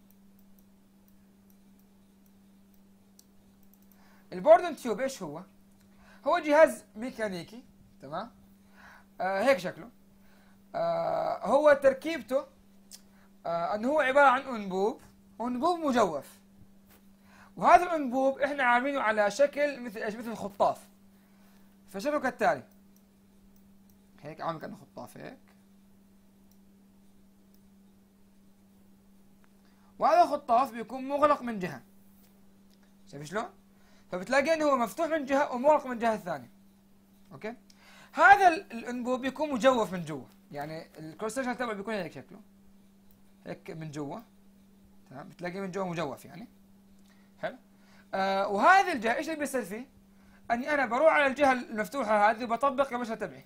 البوردون تيوب ايش هو؟ هو جهاز ميكانيكي، تمام؟ هيك شكله. هو تركيبته انه هو عبارة عن انبوب مجوف. وهذا الانبوب احنا عاملينه على شكل مثل ايش؟ مثل خطاف. فشكله كالتالي. هيك عامل كأنه خطاف هيك. وهذا الخطاف بيكون مغلق من جهة. شايف شلون؟ فبتلاقي انه هو مفتوح من جهة ومغلق من الجهة الثانية. اوكي؟ هذا الانبوب بيكون مجوف من جوا، يعني الكروس سكشن تبعه بيكون هيك شكله. هيك من جوا. تمام؟ بتلاقيه من جوا مجوف يعني. حلو؟ وهذه الجهة ايش اللي بيصير فيه؟ اني انا بروح على الجهة المفتوحة هذه وبطبق البشرة تبعي.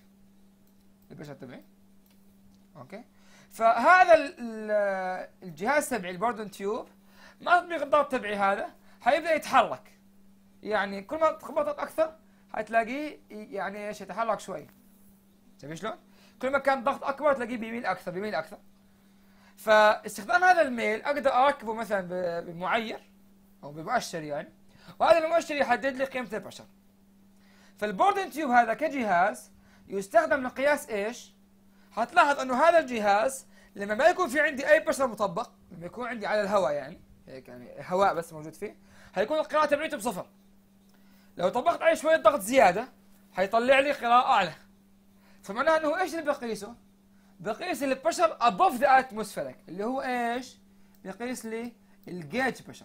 اوكي؟ فهذا الجهاز تبعي البوردون تيوب مع تطبيق الضغط تبعي هذا حيبدأ يتحرك. يعني كل ما تخبطت اكثر حتلاقيه يعني ايش يتحرك شوي. شايف شلون؟ كل ما كان الضغط اكبر تلاقيه بيميل اكثر. فاستخدام هذا الميل اقدر اركبه مثلا بمعير او بمؤشر يعني، وهذا المؤشر يحدد لي قيمة البريشر. فالبوردن تيوب هذا كجهاز يستخدم لقياس ايش؟ حتلاحظ انه هذا الجهاز لما ما يكون في عندي اي بريشر مطبق، لما يكون عندي على الهواء يعني هيك يعني هواء بس موجود فيه، حيكون القراءة تبعيته بصفر. لو طبقت عليه شوية ضغط زيادة حيطلع لي قراءة اعلى. فمعناها انه ايش اللي بقيسه؟ بقيس البريشر above the atmospheric اللي هو ايش؟ بقيس لي الجيج بريشر.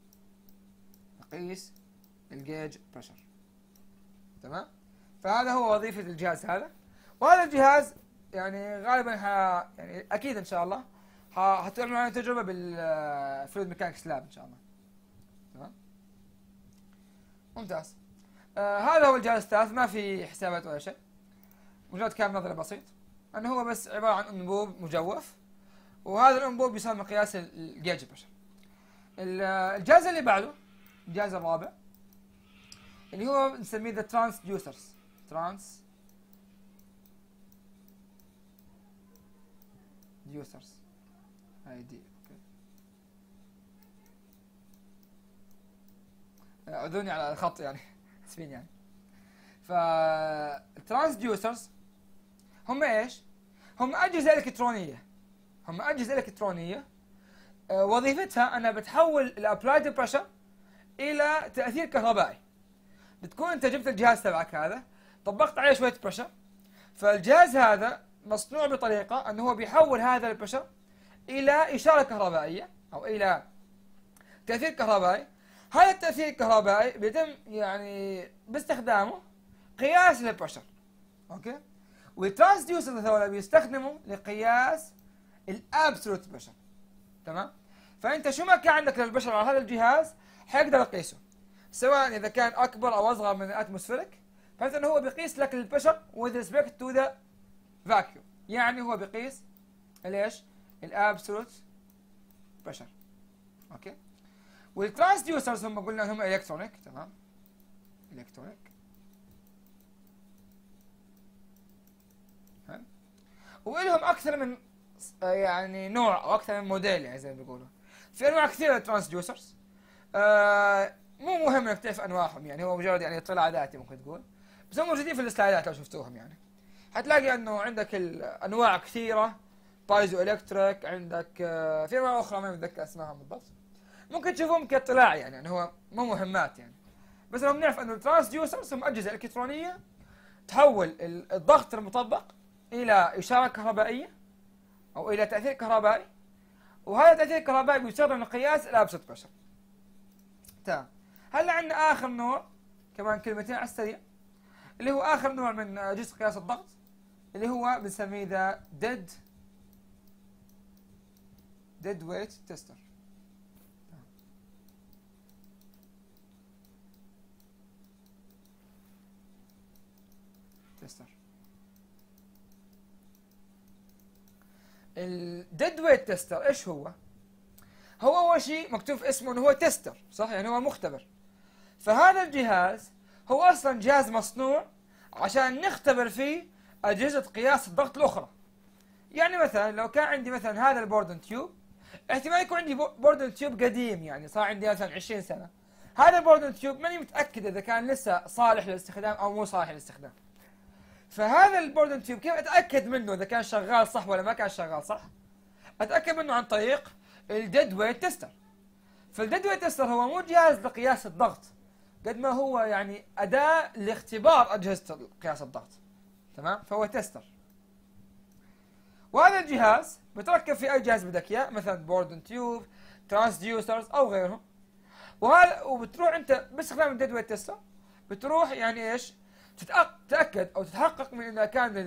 بقيس الجيج بريشر. تمام؟ فهذا هو وظيفة الجهاز هذا. وهذا الجهاز يعني غالبا يعني اكيد ان شاء الله حتعملوا عليه تجربة بالفلويد ميكانكس لاب ان شاء الله. تمام؟ ممتاز. هذا هو الجهاز الثالث، ما في حسابات ولا شيء. مجرد كلام نظري بسيط. انه هو بس عبارة عن انبوب مجوف، وهذا الانبوب يساوي مقياس الجيج بريشر. الجهاز اللي بعده الجهاز الرابع اللي هو نسميه ذا ترانسديوسرز. ترانسديوسرز هاي دي. اوكي، اعذوني على الخط يعني اسفين يعني. فالترانسديوسرز هم ايش؟ هم اجهزه الكترونيه. وظيفتها انها بتحول الابلايد بريشر الى تاثير كهربائي. بتكون انت جبت الجهاز تبعك هذا، طبقت عليه شويه بريشر، فالجهاز هذا مصنوع بطريقه انه هو بيحول هذا البريشر الى اشاره كهربائيه او الى تاثير كهربائي. هذا التاثير الكهربائي بيتم يعني باستخدامه قياس للبريشر. اوكي، والترانسديوسر هذول بيستخدموا لقياس الابسولوت بريشر. تمام؟ فانت شو ما كان عندك للبشر على هذا الجهاز حيقدر يقيسه، سواء اذا كان اكبر او اصغر من الاتموسفيريك. فمثلا هو بيقيس لك البشر with respect to the vacuum، يعني هو بيقيس ليش؟ الابسولوت بريشر. اوكي، والترانسديوسرز هم قلنا انهم الكترونيك. تمام، الكترونيك. ولهم اكثر من يعني نوع او اكثر من موديل، يعني زي ما بيقولوا في انواع كثيره للترانسديوسرز. مو مهم انك تعرف انواعهم، يعني هو مجرد يعني اطلاع ذاتي ممكن تقول، بس هم موجودين في السلايدات لو شفتوهم. يعني حتلاقي انه عندك الانواع كثيره، بايزو الكتريك، عندك في انواع اخرى ما متذكر اسمائهم بالضبط، ممكن تشوفهم كاطلاع يعني هو مو مهمات يعني. بس لو بنعرف انه الترانسديوسرز هم اجهزه الكترونيه تحول الضغط المطبق الى اشاره كهربائيه او الى تاثير كهربائي، وهذا التاثير الكهربائي بيستخدم لقياس الابسط بريشر. تمام. هلا عندنا اخر نوع كمان كلمتين على السريع، اللي هو اخر نوع من اجهزه قياس الضغط، اللي هو بنسميه ذا ديد ويت تيستر. الديد ويت تيستر ايش هو؟ هو اول شيء مكتوب في اسمه انه هو تيستر، صح؟ يعني هو مختبر. فهذا الجهاز هو اصلا جهاز مصنوع عشان نختبر فيه اجهزه قياس الضغط الاخرى. يعني مثلا لو كان عندي مثلا هذا البوردن تيوب، احتمال يكون عندي بوردن تيوب قديم، يعني صار عندي مثلا 20 سنه. هذا البوردن تيوب ماني متاكد اذا كان لسه صالح للاستخدام او مو صالح للاستخدام. فهذا البوردن تيوب كيف اتاكد منه اذا كان شغال صح ولا ما كان شغال صح؟ اتاكد منه عن طريق الديد ويت تيستر. فالديد ويت تيستر هو مو جهاز لقياس الضغط قد ما هو يعني اداه لاختبار اجهزه قياس الضغط. تمام؟ فهو تيستر. وهذا الجهاز بتركب في اي جهاز بدك اياه، مثلا بوردن تيوب، ترانسديوسرز او غيرهم. وهذا وبتروح انت باستخدام الديد ويت تيستر بتروح يعني ايش؟ تتاكد او تتحقق من اذا كان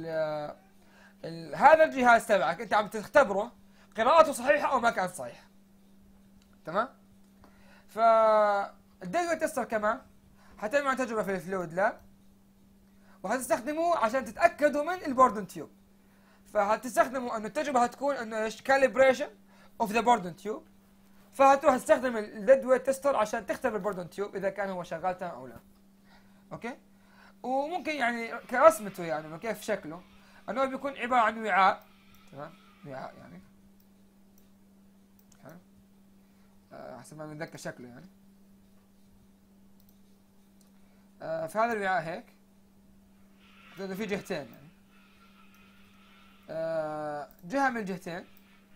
هذا الجهاز تبعك انت عم تختبره قراءته صحيحه او ما كانت صحيحه. تمام؟ فالديد ويت تيستر كمان حتعمل تجربه في الفلويد لاب، وحتستخدموه عشان تتاكدوا من البوردن تيوب. فهتستخدموا انه التجربه هتكون انه ايش؟ كاليبريشن اوف ذا بوردن تيوب. فهتروح تستخدم الديد ويت تيستر عشان تختبر البوردن تيوب اذا كان هو شغال تمام او لا. اوكي؟ وممكن يعني كرسمته يعني انه كيف شكله، انه بيكون عباره عن وعاء. تمام؟ وعاء يعني حسب ما بنتذكر شكله يعني. في هذا الوعاء هيك لانه في جهتين يعني جهة من الجهتين،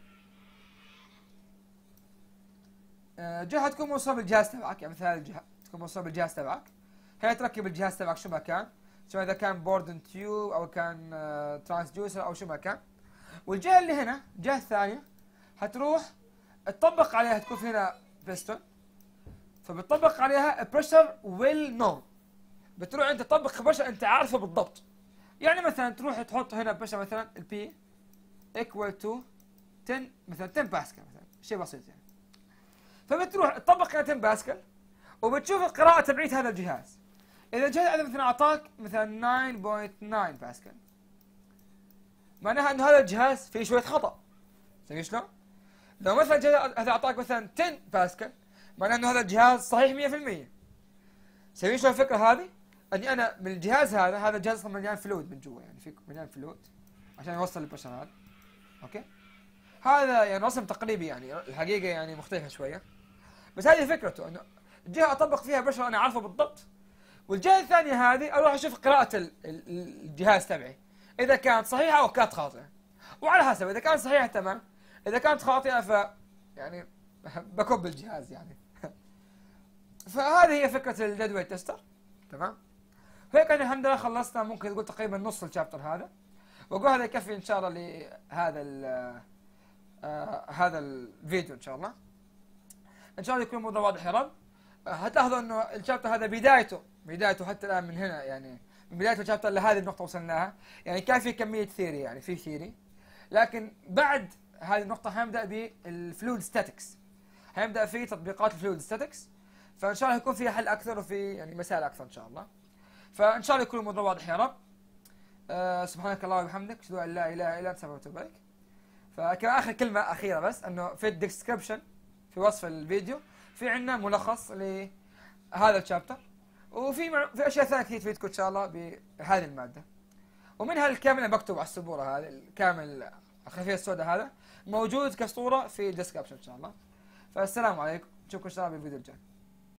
جهة تكون موصولة بالجهاز تبعك، يعني مثل هذه الجهة تكون موصولة بالجهاز تبعك، هي تركب الجهاز تبعك شو ما كان، سواء إذا كان بوردن تيوب أو كان ترانسديوسر أو شو ما كان. والجهة اللي هنا الجهة الثانية حتروح تطبق عليها، تكون في هنا بيستون، فبتطبق عليها بريشر ويل نون، بتروح أنت تطبق بريشر أنت عارفه بالضبط. يعني مثلا تروح تحط هنا بريشر مثلا البي ايكوال تو 10 مثلا 10 باسكال مثلا، شيء بسيط يعني. فبتروح تطبق هنا 10 باسكال وبتشوف القراءة تبعيت هذا الجهاز. إذا الجهاز هذا مثلا أعطاك مثلا 9.9 باسكال، معناها إنه هذا الجهاز فيه شوية خطأ. تدري شلون؟ لو مثلا الجهاز هذا أعطاك مثلا 10 باسكال، معناها إنه هذا الجهاز صحيح 100%. تدري شلون الفكرة هذه؟ اني انا من الجهاز هذا الجهاز اصلا مليان فلويد من جوا، يعني في مليان فلويد عشان يوصل البريشر هذا. اوكي، هذا يعني رسم تقريبي، يعني الحقيقه يعني مختلفه شويه، بس هذه فكرته انه الجهه اطبق فيها بريشر انا عارفه بالضبط، والجهه الثانيه هذه اروح اشوف قراءه الجهاز تبعي اذا كانت صحيحه او كانت خاطئه، وعلى حسب اذا كانت صحيحه تمام، اذا كانت خاطئه ف يعني بكب الجهاز يعني. فهذه هي فكره الجدول تستر. تمام، هيك انا الحمد لله خلصنا ممكن تقول تقريبا نص الشابتر هذا، واقول هذا يكفي ان شاء الله لهذا هذا الفيديو ان شاء الله. ان شاء الله يكون الموضوع واضح يا رب. هتلاحظوا انه الشابتر هذا بدايته حتى الان من هنا، يعني من بدايه الشابتر لهذه النقطه وصلناها، يعني كان في كميه ثيري، يعني في ثيري، لكن بعد هذه النقطه حنبدا بالفلويد ستاتكس، حنبدا في تطبيقات الفلويد ستاتكس، فان شاء الله يكون في حل اكثر وفي يعني مسائل اكثر ان شاء الله. فان شاء الله يكون الموضوع واضح يا رب. سبحانك اللهم وبحمدك، اشهد ان لا اله الا انت، استغفرك واتوب اليك. فكان اخر كلمه اخيره بس، انه في الديسكربشن في وصف الفيديو في عندنا ملخص لهذا الشابتر، وفي اشياء ثانيه كثير تفيدكم ان شاء الله بهذه الماده، ومنها الكامل اللي بكتب على السبوره هذا الكامل الخلفيه السوداء هذا موجود كصوره في الديسكربشن ان شاء الله. فالسلام عليكم، نشوفكم ان شاء الله بالفيديو الجاي.